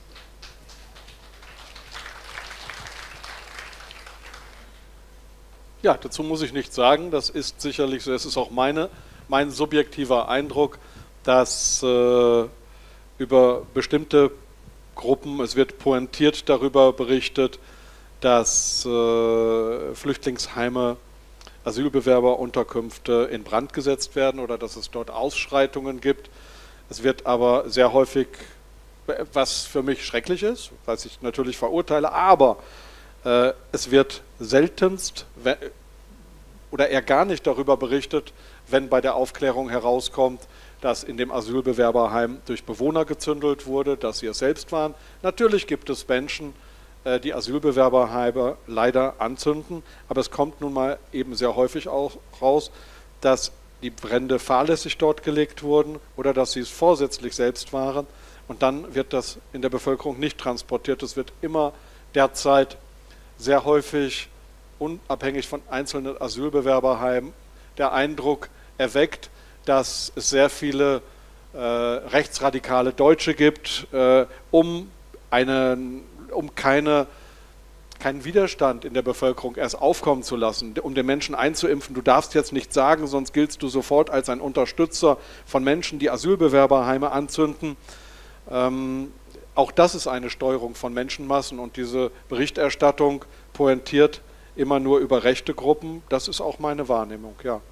Ja, dazu muss ich nichts sagen. Das ist sicherlich so. Es ist auch mein subjektiver Eindruck, dass über bestimmte Gruppen, es wird pointiert darüber berichtet, dass Flüchtlingsheime, Asylbewerberunterkünfte in Brand gesetzt werden oder dass es dort Ausschreitungen gibt. Es wird aber sehr häufig, was für mich schrecklich ist, was ich natürlich verurteile, aber es wird seltenst oder eher gar nicht darüber berichtet, wenn bei der Aufklärung herauskommt, dass in dem Asylbewerberheim durch Bewohner gezündelt wurde, dass sie es selbst waren. Natürlich gibt es Menschen, die Asylbewerberheime leider anzünden, aber es kommt nun mal eben sehr häufig auch raus, dass die Brände fahrlässig dort gelegt wurden oder dass sie es vorsätzlich selbst waren und dann wird das in der Bevölkerung nicht transportiert. Es wird immer derzeit sehr häufig, unabhängig von einzelnen Asylbewerberheimen, der Eindruck erweckt, dass es sehr viele rechtsradikale Deutsche gibt, um keinen Widerstand in der Bevölkerung erst aufkommen zu lassen, um den Menschen einzuimpfen, du darfst jetzt nichts sagen, sonst giltst du sofort als ein Unterstützer von Menschen, die Asylbewerberheime anzünden. Auch das ist eine Steuerung von Menschenmassen und diese Berichterstattung pointiert immer nur über rechte Gruppen. Das ist auch meine Wahrnehmung, ja.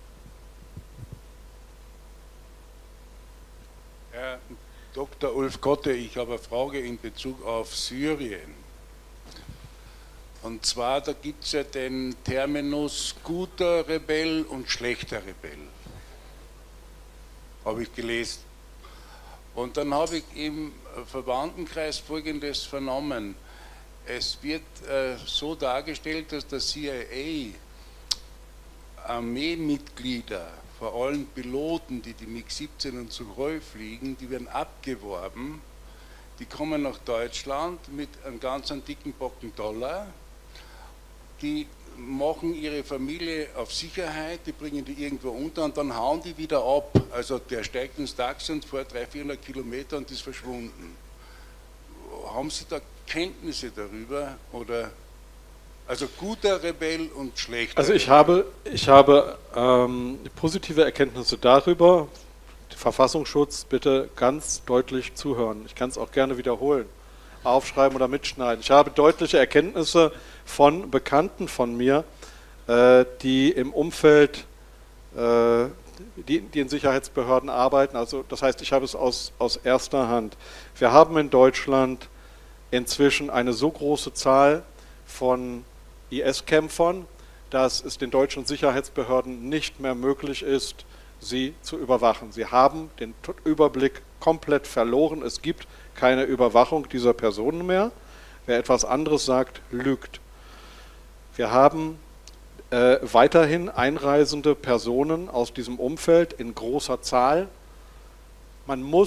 Herr Dr. Ulfgotte, ich habe eine Frage in Bezug auf Syrien. Und zwar, da gibt es ja den Terminus guter Rebell und schlechter Rebell. Habe ich gelesen. Und dann habe ich im Verwandtenkreis Folgendes vernommen. Es wird so dargestellt, dass der CIA Armeemitglieder, vor allem Piloten, die die MiG-17 und Sukhoi fliegen, die werden abgeworben, die kommen nach Deutschland mit einem ganz dicken Backen $, die machen ihre Familie auf Sicherheit, die bringen die irgendwo unter und dann hauen die wieder ab. Also der steigt ins Taxi und fährt 300-400 Kilometer und ist verschwunden. Haben Sie da Kenntnisse darüber? Oder also guter Rebell und schlechter Also ich Rebell? habe positive Erkenntnisse darüber. Verfassungsschutz, bitte ganz deutlich zuhören. Ich kann es auch gerne wiederholen, aufschreiben oder mitschneiden. Ich habe deutliche Erkenntnisse von Bekannten von mir, die im Umfeld, die in Sicherheitsbehörden arbeiten. Also das heißt, ich habe es aus erster Hand. Wir haben in Deutschland inzwischen eine so große Zahl von IS-Kämpfern, dass es den deutschen Sicherheitsbehörden nicht mehr möglich ist, sie zu überwachen. Sie haben den Überblick komplett verloren. Es gibt keine Überwachung dieser Personen mehr. Wer etwas anderes sagt, lügt. Wir haben weiterhin einreisende Personen aus diesem Umfeld in großer Zahl. Man muss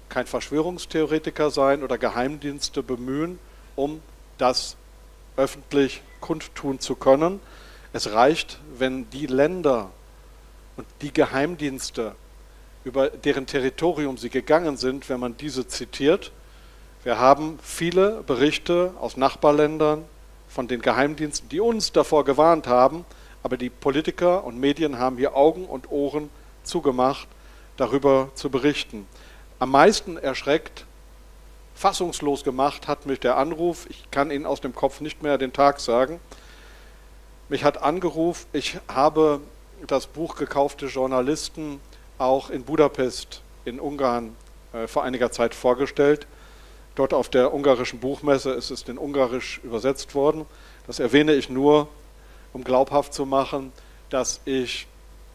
kein Verschwörungstheoretiker sein oder Geheimdienste bemühen, um das öffentlich kundtun zu können. Es reicht, wenn die Länder und die Geheimdienste, über deren Territorium sie gegangen sind, wenn man diese zitiert. Wir haben viele Berichte aus Nachbarländern von den Geheimdiensten, die uns davor gewarnt haben, aber die Politiker und Medien haben hier Augen und Ohren zugemacht, darüber zu berichten. Am meisten erschreckt, fassungslos gemacht hat mich der Anruf, ich kann Ihnen aus dem Kopf nicht mehr den Tag sagen, mich hat angerufen, ich habe das Buch Gekaufte Journalisten auch in Budapest in Ungarn vor einiger Zeit vorgestellt. Dort auf der ungarischen Buchmesse ist es in Ungarisch übersetzt worden. Das erwähne ich nur, um glaubhaft zu machen, dass ich,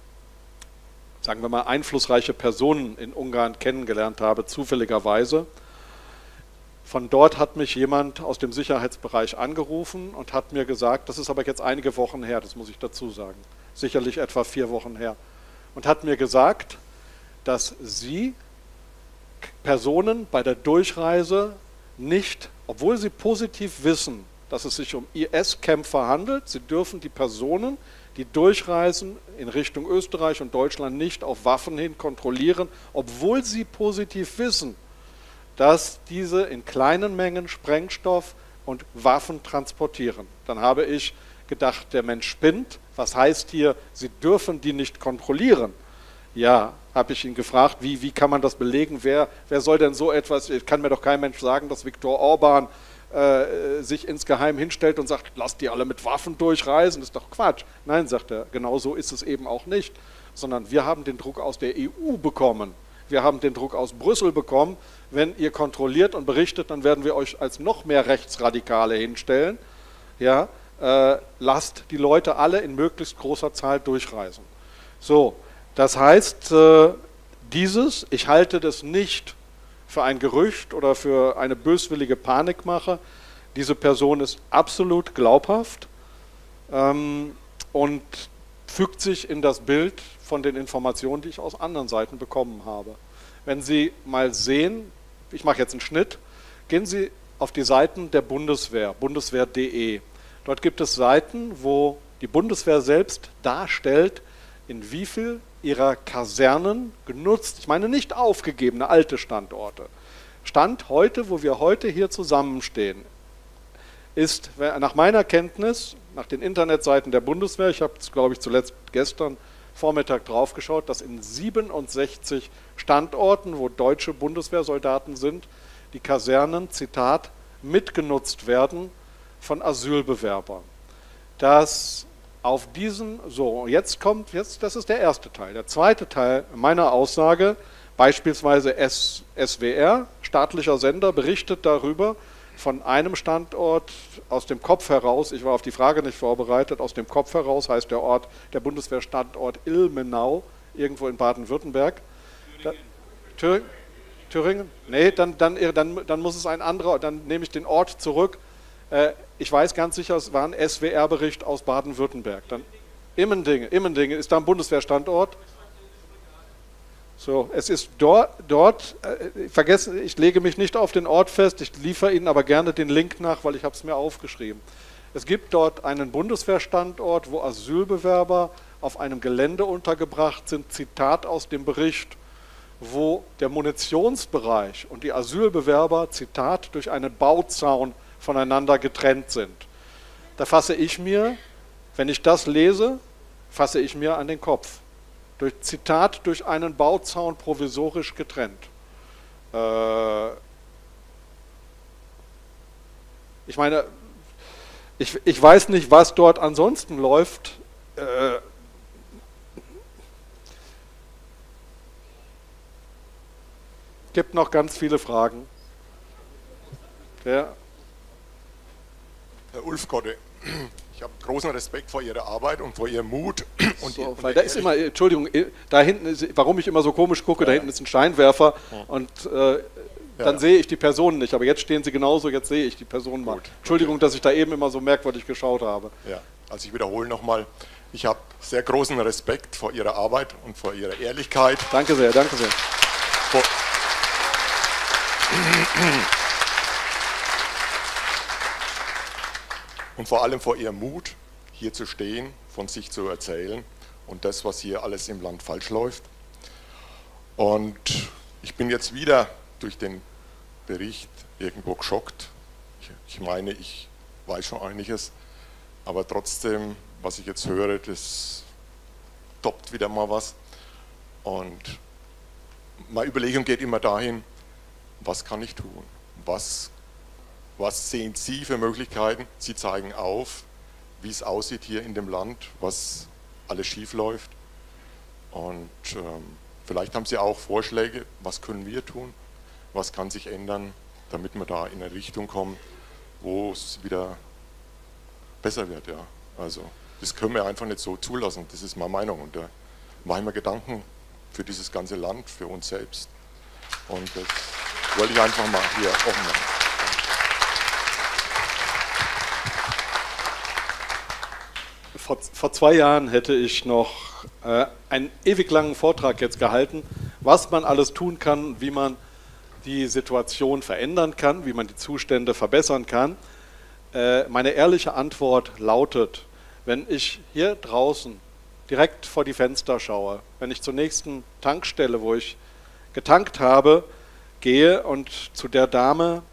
sagen wir mal, einflussreiche Personen in Ungarn kennengelernt habe, zufälligerweise. Von dort hat mich jemand aus dem Sicherheitsbereich angerufen und hat mir gesagt, das ist aber jetzt einige Wochen her, das muss ich dazu sagen, sicherlich etwa 4 Wochen her, und hat mir gesagt, dass sie Personen bei der Durchreise nicht, obwohl sie positiv wissen, dass es sich um IS-Kämpfer handelt, sie dürfen die Personen, die durchreisen in Richtung Österreich und Deutschland, nicht auf Waffen hin kontrollieren, obwohl sie positiv wissen, dass diese in kleinen Mengen Sprengstoff und Waffen transportieren. Dann habe ich gedacht, der Mensch spinnt. Was heißt hier, Sie dürfen die nicht kontrollieren? Ja, habe ich ihn gefragt, wie kann man das belegen? Wer soll denn so etwas, kann mir doch kein Mensch sagen, dass Viktor Orban sich insgeheim hinstellt und sagt, lasst die alle mit Waffen durchreisen, das ist doch Quatsch. Nein, sagt er, genau so ist es eben auch nicht, sondern wir haben den Druck aus der EU bekommen. Wir haben den Druck aus Brüssel bekommen. Wenn ihr kontrolliert und berichtet, dann werden wir euch als noch mehr Rechtsradikale hinstellen. Ja, lasst die Leute alle in möglichst großer Zahl durchreisen. So, das heißt, ich halte das nicht für ein Gerücht oder für eine böswillige Panikmache. Diese Person ist absolut glaubhaft und fügt sich in das Bild von den Informationen, die ich aus anderen Seiten bekommen habe. Wenn Sie mal sehen, ich mache jetzt einen Schnitt, gehen Sie auf die Seiten der Bundeswehr, bundeswehr.de. Dort gibt es Seiten, wo die Bundeswehr selbst darstellt, in wie viel ihrer Kasernen genutzt, ich meine nicht aufgegebene alte Standorte. Stand heute, wo wir heute hier zusammenstehen, ist nach meiner Kenntnis, nach den Internetseiten der Bundeswehr, ich habe es glaube ich zuletzt gestern Vormittag drauf geschaut, dass in 67 Standorten, wo deutsche Bundeswehrsoldaten sind, die Kasernen, Zitat, mitgenutzt werden von Asylbewerbern. Das auf diesen, so, jetzt, das ist der erste Teil. Der zweite Teil meiner Aussage, beispielsweise SWR, staatlicher Sender, berichtet darüber, von einem Standort aus dem Kopf heraus, ich war auf die Frage nicht vorbereitet, aus dem Kopf heraus heißt der Ort, der Bundeswehrstandort Ilmenau, irgendwo in Baden-Württemberg. Thüringen? Nee, dann muss es ein anderer, dann nehme ich den Ort zurück. Ich weiß ganz sicher, es war ein SWR-Bericht aus Baden-Württemberg. Immendingen ist da ein Bundeswehrstandort. So, es ist dort vergessen, ich lege mich nicht auf den Ort fest, ich liefere Ihnen aber gerne den Link nach, weil ich habe es mir aufgeschrieben. Es gibt dort einen Bundeswehrstandort, wo Asylbewerber auf einem Gelände untergebracht sind, Zitat aus dem Bericht, wo der Munitionsbereich und die Asylbewerber, Zitat, durch einen Bauzaun voneinander getrennt sind. Da fasse ich mir, wenn ich das lese, fasse ich mir an den Kopf. Durch Zitat, durch einen Bauzaun provisorisch getrennt. Ich meine, ich weiß nicht, was dort ansonsten läuft. Gibt noch ganz viele Fragen. Herr Ulf Kodde, ich habe großen Respekt vor Ihrer Arbeit und vor Ihrem Mut. Und so, weil da ist immer, Entschuldigung, da hinten ist, warum ich immer so komisch gucke, da hinten ist ein Scheinwerfer und dann sehe ich die Personen nicht, aber jetzt stehen sie genauso, jetzt sehe ich die Personen mal. Entschuldigung, dass ich da eben immer so merkwürdig geschaut habe. Ja, also ich wiederhole nochmal, ich habe sehr großen Respekt vor Ihrer Arbeit und vor Ihrer Ehrlichkeit. Danke sehr, danke sehr. Und vor allem vor ihrem Mut, hier zu stehen, von sich zu erzählen und das, was hier alles im Land falsch läuft. Und ich bin jetzt wieder durch den Bericht irgendwo geschockt. Ich meine, ich weiß schon einiges, aber trotzdem, was ich jetzt höre, das toppt wieder mal was. Und meine Überlegung geht immer dahin, was kann ich tun? Was sehen Sie für Möglichkeiten? Sie zeigen auf, wie es aussieht hier in dem Land, was alles schief läuft. Und vielleicht haben Sie auch Vorschläge, was können wir tun? Was kann sich ändern, damit wir da in eine Richtung kommen, wo es wieder besser wird, ja. Also das können wir einfach nicht so zulassen, das ist meine Meinung. Und da mache ich mir Gedanken für dieses ganze Land, für uns selbst. Und das wollte ich einfach mal hier offen machen. Vor 2 Jahren hätte ich noch einen ewig langen Vortrag jetzt gehalten, was man alles tun kann, wie man die Situation verändern kann, wie man die Zustände verbessern kann. Meine ehrliche Antwort lautet, wenn ich hier draußen direkt vor die Fenster schaue, wenn ich zur nächsten Tankstelle, wo ich getankt habe, gehe und zu der Dame,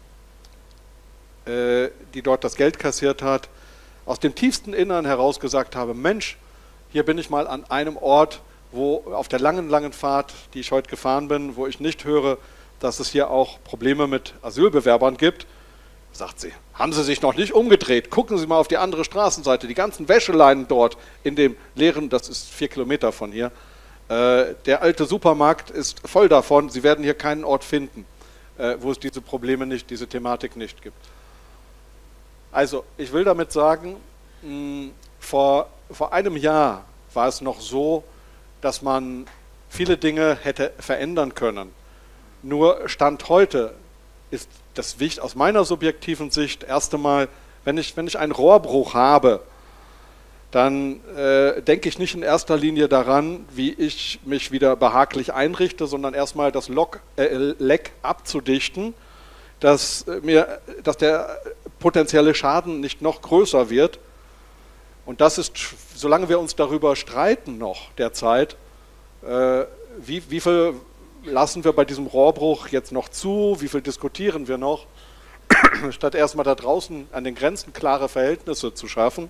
die dort das Geld kassiert hat, aus dem tiefsten Innern heraus gesagt habe, Mensch, hier bin ich mal an einem Ort, wo auf der langen Fahrt, die ich heute gefahren bin, wo ich nicht höre, dass es hier auch Probleme mit Asylbewerbern gibt, sagt sie, haben Sie sich noch nicht umgedreht, gucken Sie mal auf die andere Straßenseite, die ganzen Wäscheleinen dort in dem leeren, das ist 4 Kilometer von hier, der alte Supermarkt ist voll davon, Sie werden hier keinen Ort finden, wo es diese Probleme nicht, diese Thematik nicht gibt. Also, ich will damit sagen, vor einem Jahr war es noch so, dass man viele Dinge hätte verändern können. Nur Stand heute ist das wichtig aus meiner subjektiven Sicht erst einmal, wenn ich einen Rohrbruch habe, dann denke ich nicht in erster Linie daran, wie ich mich wieder behaglich einrichte, sondern erstmal das Leck abzudichten, dass der potenzielle Schaden nicht noch größer wird. Und das ist, solange wir uns darüber streiten noch derzeit, wie viel lassen wir bei diesem Rohrbruch jetzt noch zu, wie viel diskutieren wir noch, statt erstmal da draußen an den Grenzen klare Verhältnisse zu schaffen.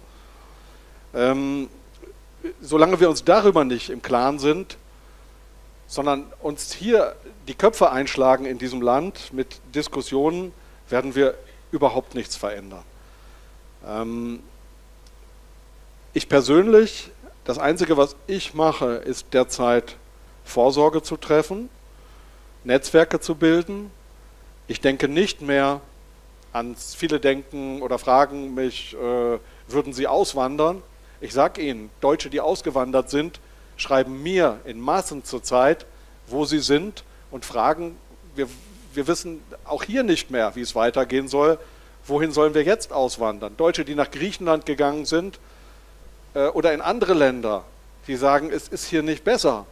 Solange wir uns darüber nicht im Klaren sind, sondern uns hier die Köpfe einschlagen in diesem Land mit Diskussionen, werden wir überhaupt nichts verändern. Ich persönlich, das Einzige, was ich mache, ist derzeit Vorsorge zu treffen, Netzwerke zu bilden. Ich denke nicht mehr ans, viele denken oder fragen mich, würden Sie auswandern? Ich sage Ihnen, Deutsche, die ausgewandert sind, schreiben mir in Massen zurzeit, wo sie sind und fragen, wir wissen auch hier nicht mehr, wie es weitergehen soll, wohin sollen wir jetzt auswandern? Deutsche, die nach Griechenland gegangen sind oder in andere Länder, die sagen, es ist hier nicht besser.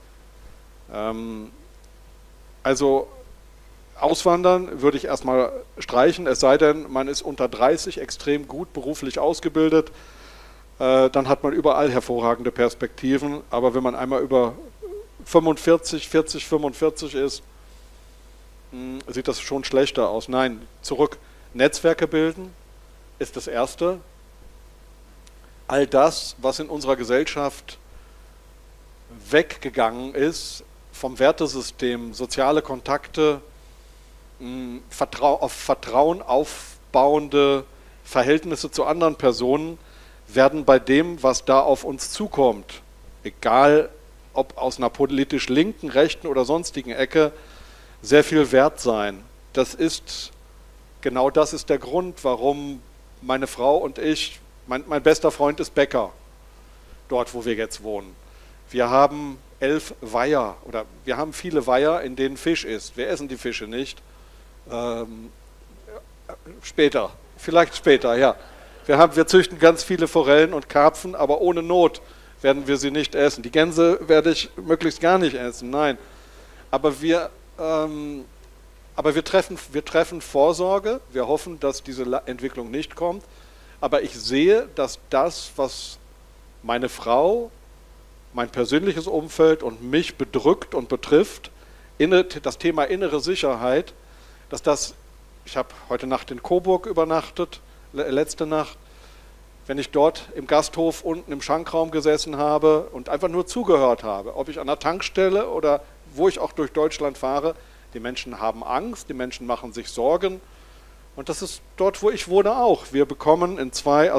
Also auswandern würde ich erstmal streichen, es sei denn, man ist unter 30 extrem gut beruflich ausgebildet, dann hat man überall hervorragende Perspektiven, aber wenn man einmal über 45 ist, sieht das schon schlechter aus. Nein, zurück. Netzwerke bilden ist das Erste. All das, was in unserer Gesellschaft weggegangen ist, vom Wertesystem, soziale Kontakte, auf Vertrauen aufbauende Verhältnisse zu anderen Personen, werden bei dem, was da auf uns zukommt, egal ob aus einer politisch linken, rechten oder sonstigen Ecke, sehr viel wert sein. Genau das ist der Grund, warum meine Frau und ich, mein bester Freund ist Bäcker, dort wo wir jetzt wohnen. Wir haben 11 Weiher, oder wir haben viele Weiher, in denen Fisch ist. Wir essen die Fische nicht. Später, vielleicht später, ja. Wir züchten ganz viele Forellen und Karpfen, aber ohne Not werden wir sie nicht essen. Die Gänse werde ich möglichst gar nicht essen, nein. Aber wir Aber wir treffen Vorsorge. Wir hoffen, dass diese Entwicklung nicht kommt. Aber ich sehe, dass das, was meine Frau, mein persönliches Umfeld und mich bedrückt und betrifft, das Thema innere Sicherheit, dass das, ich habe heute Nacht in Coburg übernachtet, letzte Nacht, wenn ich dort im Gasthof unten im Schankraum gesessen habe und einfach nur zugehört habe, ob ich an der Tankstelle oder wo ich auch durch Deutschland fahre, die Menschen haben Angst, die Menschen machen sich Sorgen und das ist dort, wo ich wohne auch. Wir bekommen in zwei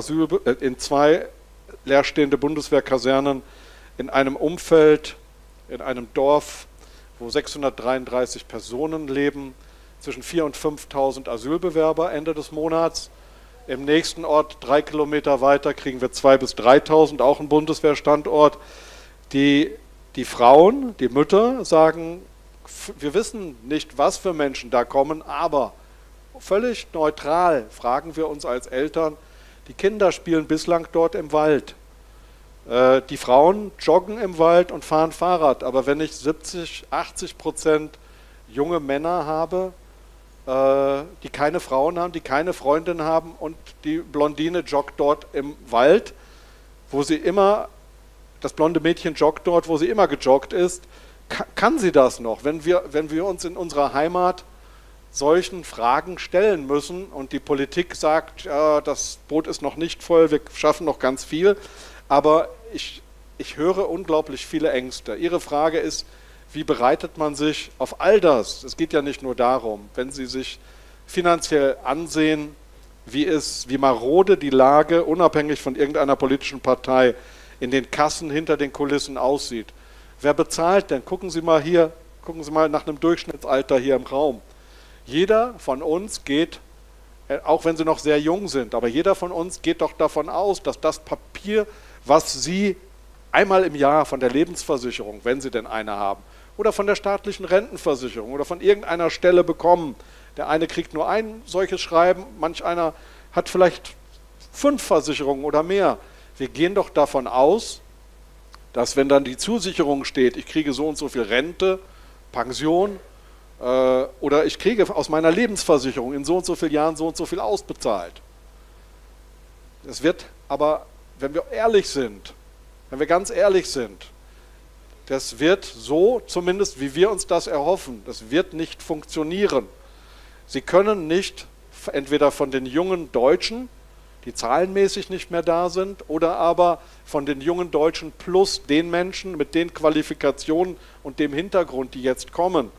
leerstehende Bundeswehrkasernen in einem Umfeld, in einem Dorf, wo 633 Personen leben, zwischen 4.000 und 5.000 Asylbewerber Ende des Monats. Im nächsten Ort, 3 Kilometer weiter, kriegen wir 2.000 bis 3.000, auch ein Bundeswehrstandort. Die Frauen, die Mütter sagen, wir wissen nicht, was für Menschen da kommen, aber völlig neutral fragen wir uns als Eltern, die Kinder spielen bislang dort im Wald. Die Frauen joggen im Wald und fahren Fahrrad, aber wenn ich 70-80% junge Männer habe, die keine Frauen haben, die keine Freundin haben und die Blondine joggt dort im Wald, wo sie immer, das blonde Mädchen joggt dort, wo sie immer gejoggt ist, kann sie das noch, wenn wir uns in unserer Heimat solchen Fragen stellen müssen und die Politik sagt, ja, das Boot ist noch nicht voll, wir schaffen noch ganz viel, aber ich höre unglaublich viele Ängste. Ihre Frage ist, wie bereitet man sich auf all das? Es geht ja nicht nur darum, wenn Sie sich finanziell ansehen, wie marode die Lage, unabhängig von irgendeiner politischen Partei, in den Kassen hinter den Kulissen aussieht. Wer bezahlt denn? Gucken Sie mal nach einem Durchschnittsalter hier im Raum. Jeder von uns geht, auch wenn Sie noch sehr jung sind, aber jeder von uns geht doch davon aus, dass das Papier, was Sie einmal im Jahr von der Lebensversicherung, wenn Sie denn eine haben, oder von der staatlichen Rentenversicherung oder von irgendeiner Stelle bekommen. Der eine kriegt nur ein solches Schreiben, manch einer hat vielleicht 5 Versicherungen oder mehr. Wir gehen doch davon aus, dass wenn dann die Zusicherung steht, ich kriege so und so viel Rente, Pension oder ich kriege aus meiner Lebensversicherung in so und so vielen Jahren so und so viel ausbezahlt. Das wird aber, wenn wir ganz ehrlich sind, das wird so, zumindest wie wir uns das erhoffen, das wird nicht funktionieren. Sie können nicht entweder von den jungen Deutschen, die zahlenmäßig nicht mehr da sind, oder aber von den jungen Deutschen plus den Menschen mit den Qualifikationen und dem Hintergrund, die jetzt kommen.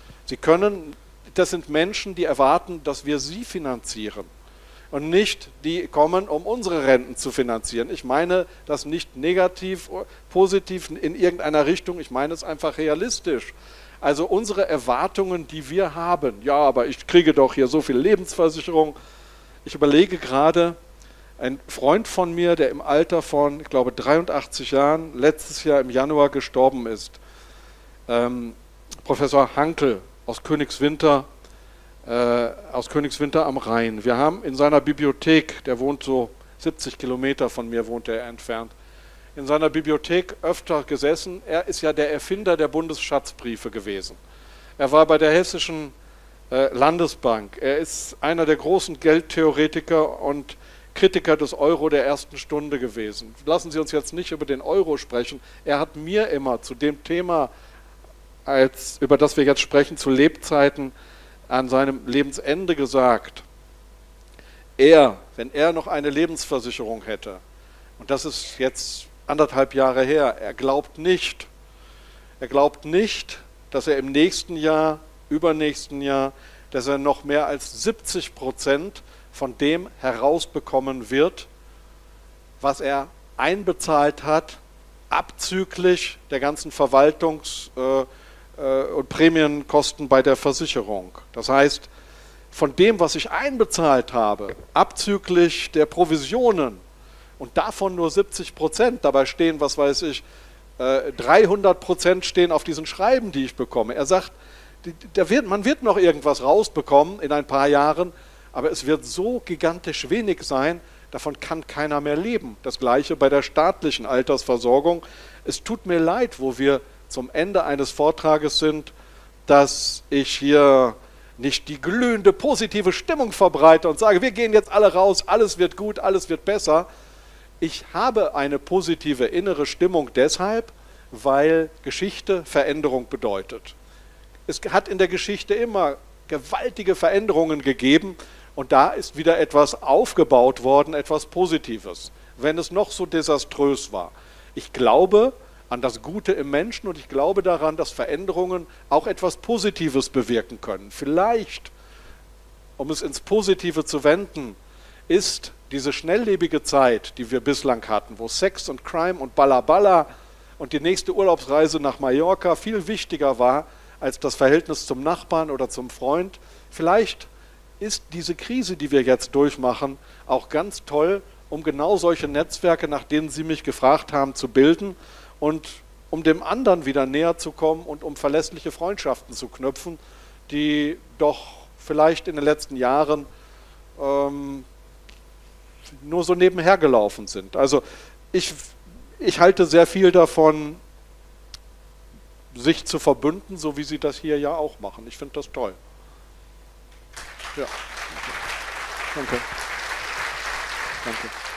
Das sind Menschen, die erwarten, dass wir sie finanzieren und nicht die kommen, um unsere Renten zu finanzieren. Ich meine das nicht negativ, positiv in irgendeiner Richtung, ich meine es einfach realistisch. Also unsere Erwartungen, die wir haben, ja, aber ich kriege doch hier so viel Lebensversicherung. Ich überlege gerade, ein Freund von mir, der im Alter von, ich glaube, 83 Jahren, letztes Jahr im Januar gestorben ist, Professor Hankel aus Königswinter am Rhein. Wir haben in seiner Bibliothek, der wohnt so 70 Kilometer von mir, wohnt er entfernt, in seiner Bibliothek öfter gesessen. Er ist ja der Erfinder der Bundesschatzbriefe gewesen. Er war bei der Hessischen Landesbank. Er ist einer der großen Geldtheoretiker und Kritiker des Euro der ersten Stunde gewesen. Lassen Sie uns jetzt nicht über den Euro sprechen. Er hat mir immer zu dem Thema, über das wir jetzt sprechen, zu Lebzeiten an seinem Lebensende gesagt, wenn er noch eine Lebensversicherung hätte, und das ist jetzt 1,5 Jahre her, er glaubt nicht, dass er im nächsten Jahr, übernächsten Jahr, dass er noch mehr als 70% von dem herausbekommen wird, was er einbezahlt hat, abzüglich der ganzen Verwaltungs- und Prämienkosten bei der Versicherung. Das heißt, von dem, was ich einbezahlt habe, abzüglich der Provisionen und davon nur 70%, dabei stehen, was weiß ich, 300% stehen auf diesen Schreiben, die ich bekomme. Er sagt, man wird noch irgendwas rausbekommen in ein paar Jahren, aber es wird so gigantisch wenig sein, davon kann keiner mehr leben. Das Gleiche bei der staatlichen Altersversorgung. Es tut mir leid, wo wir zum Ende eines Vortrages sind, dass ich hier nicht die glühende positive Stimmung verbreite und sage, wir gehen jetzt alle raus, alles wird gut, alles wird besser. Ich habe eine positive innere Stimmung deshalb, weil Geschichte Veränderung bedeutet. Es hat in der Geschichte immer gewaltige Veränderungen gegeben und da ist wieder etwas aufgebaut worden, etwas Positives, wenn es noch so desaströs war. Ich glaube an das Gute im Menschen und ich glaube daran, dass Veränderungen auch etwas Positives bewirken können. Vielleicht, um es ins Positive zu wenden, ist diese schnelllebige Zeit, die wir bislang hatten, wo Sex und Crime und Balla und die nächste Urlaubsreise nach Mallorca viel wichtiger war als das Verhältnis zum Nachbarn oder zum Freund. Vielleicht ist diese Krise, die wir jetzt durchmachen, auch ganz toll, um genau solche Netzwerke, nach denen Sie mich gefragt haben, zu bilden und um dem anderen wieder näher zu kommen und um verlässliche Freundschaften zu knüpfen, die doch vielleicht in den letzten Jahren nur so nebenher gelaufen sind. Also ich halte sehr viel davon, sich zu verbünden, so wie Sie das hier ja auch machen. Ich finde das toll. Ja. Danke. Danke.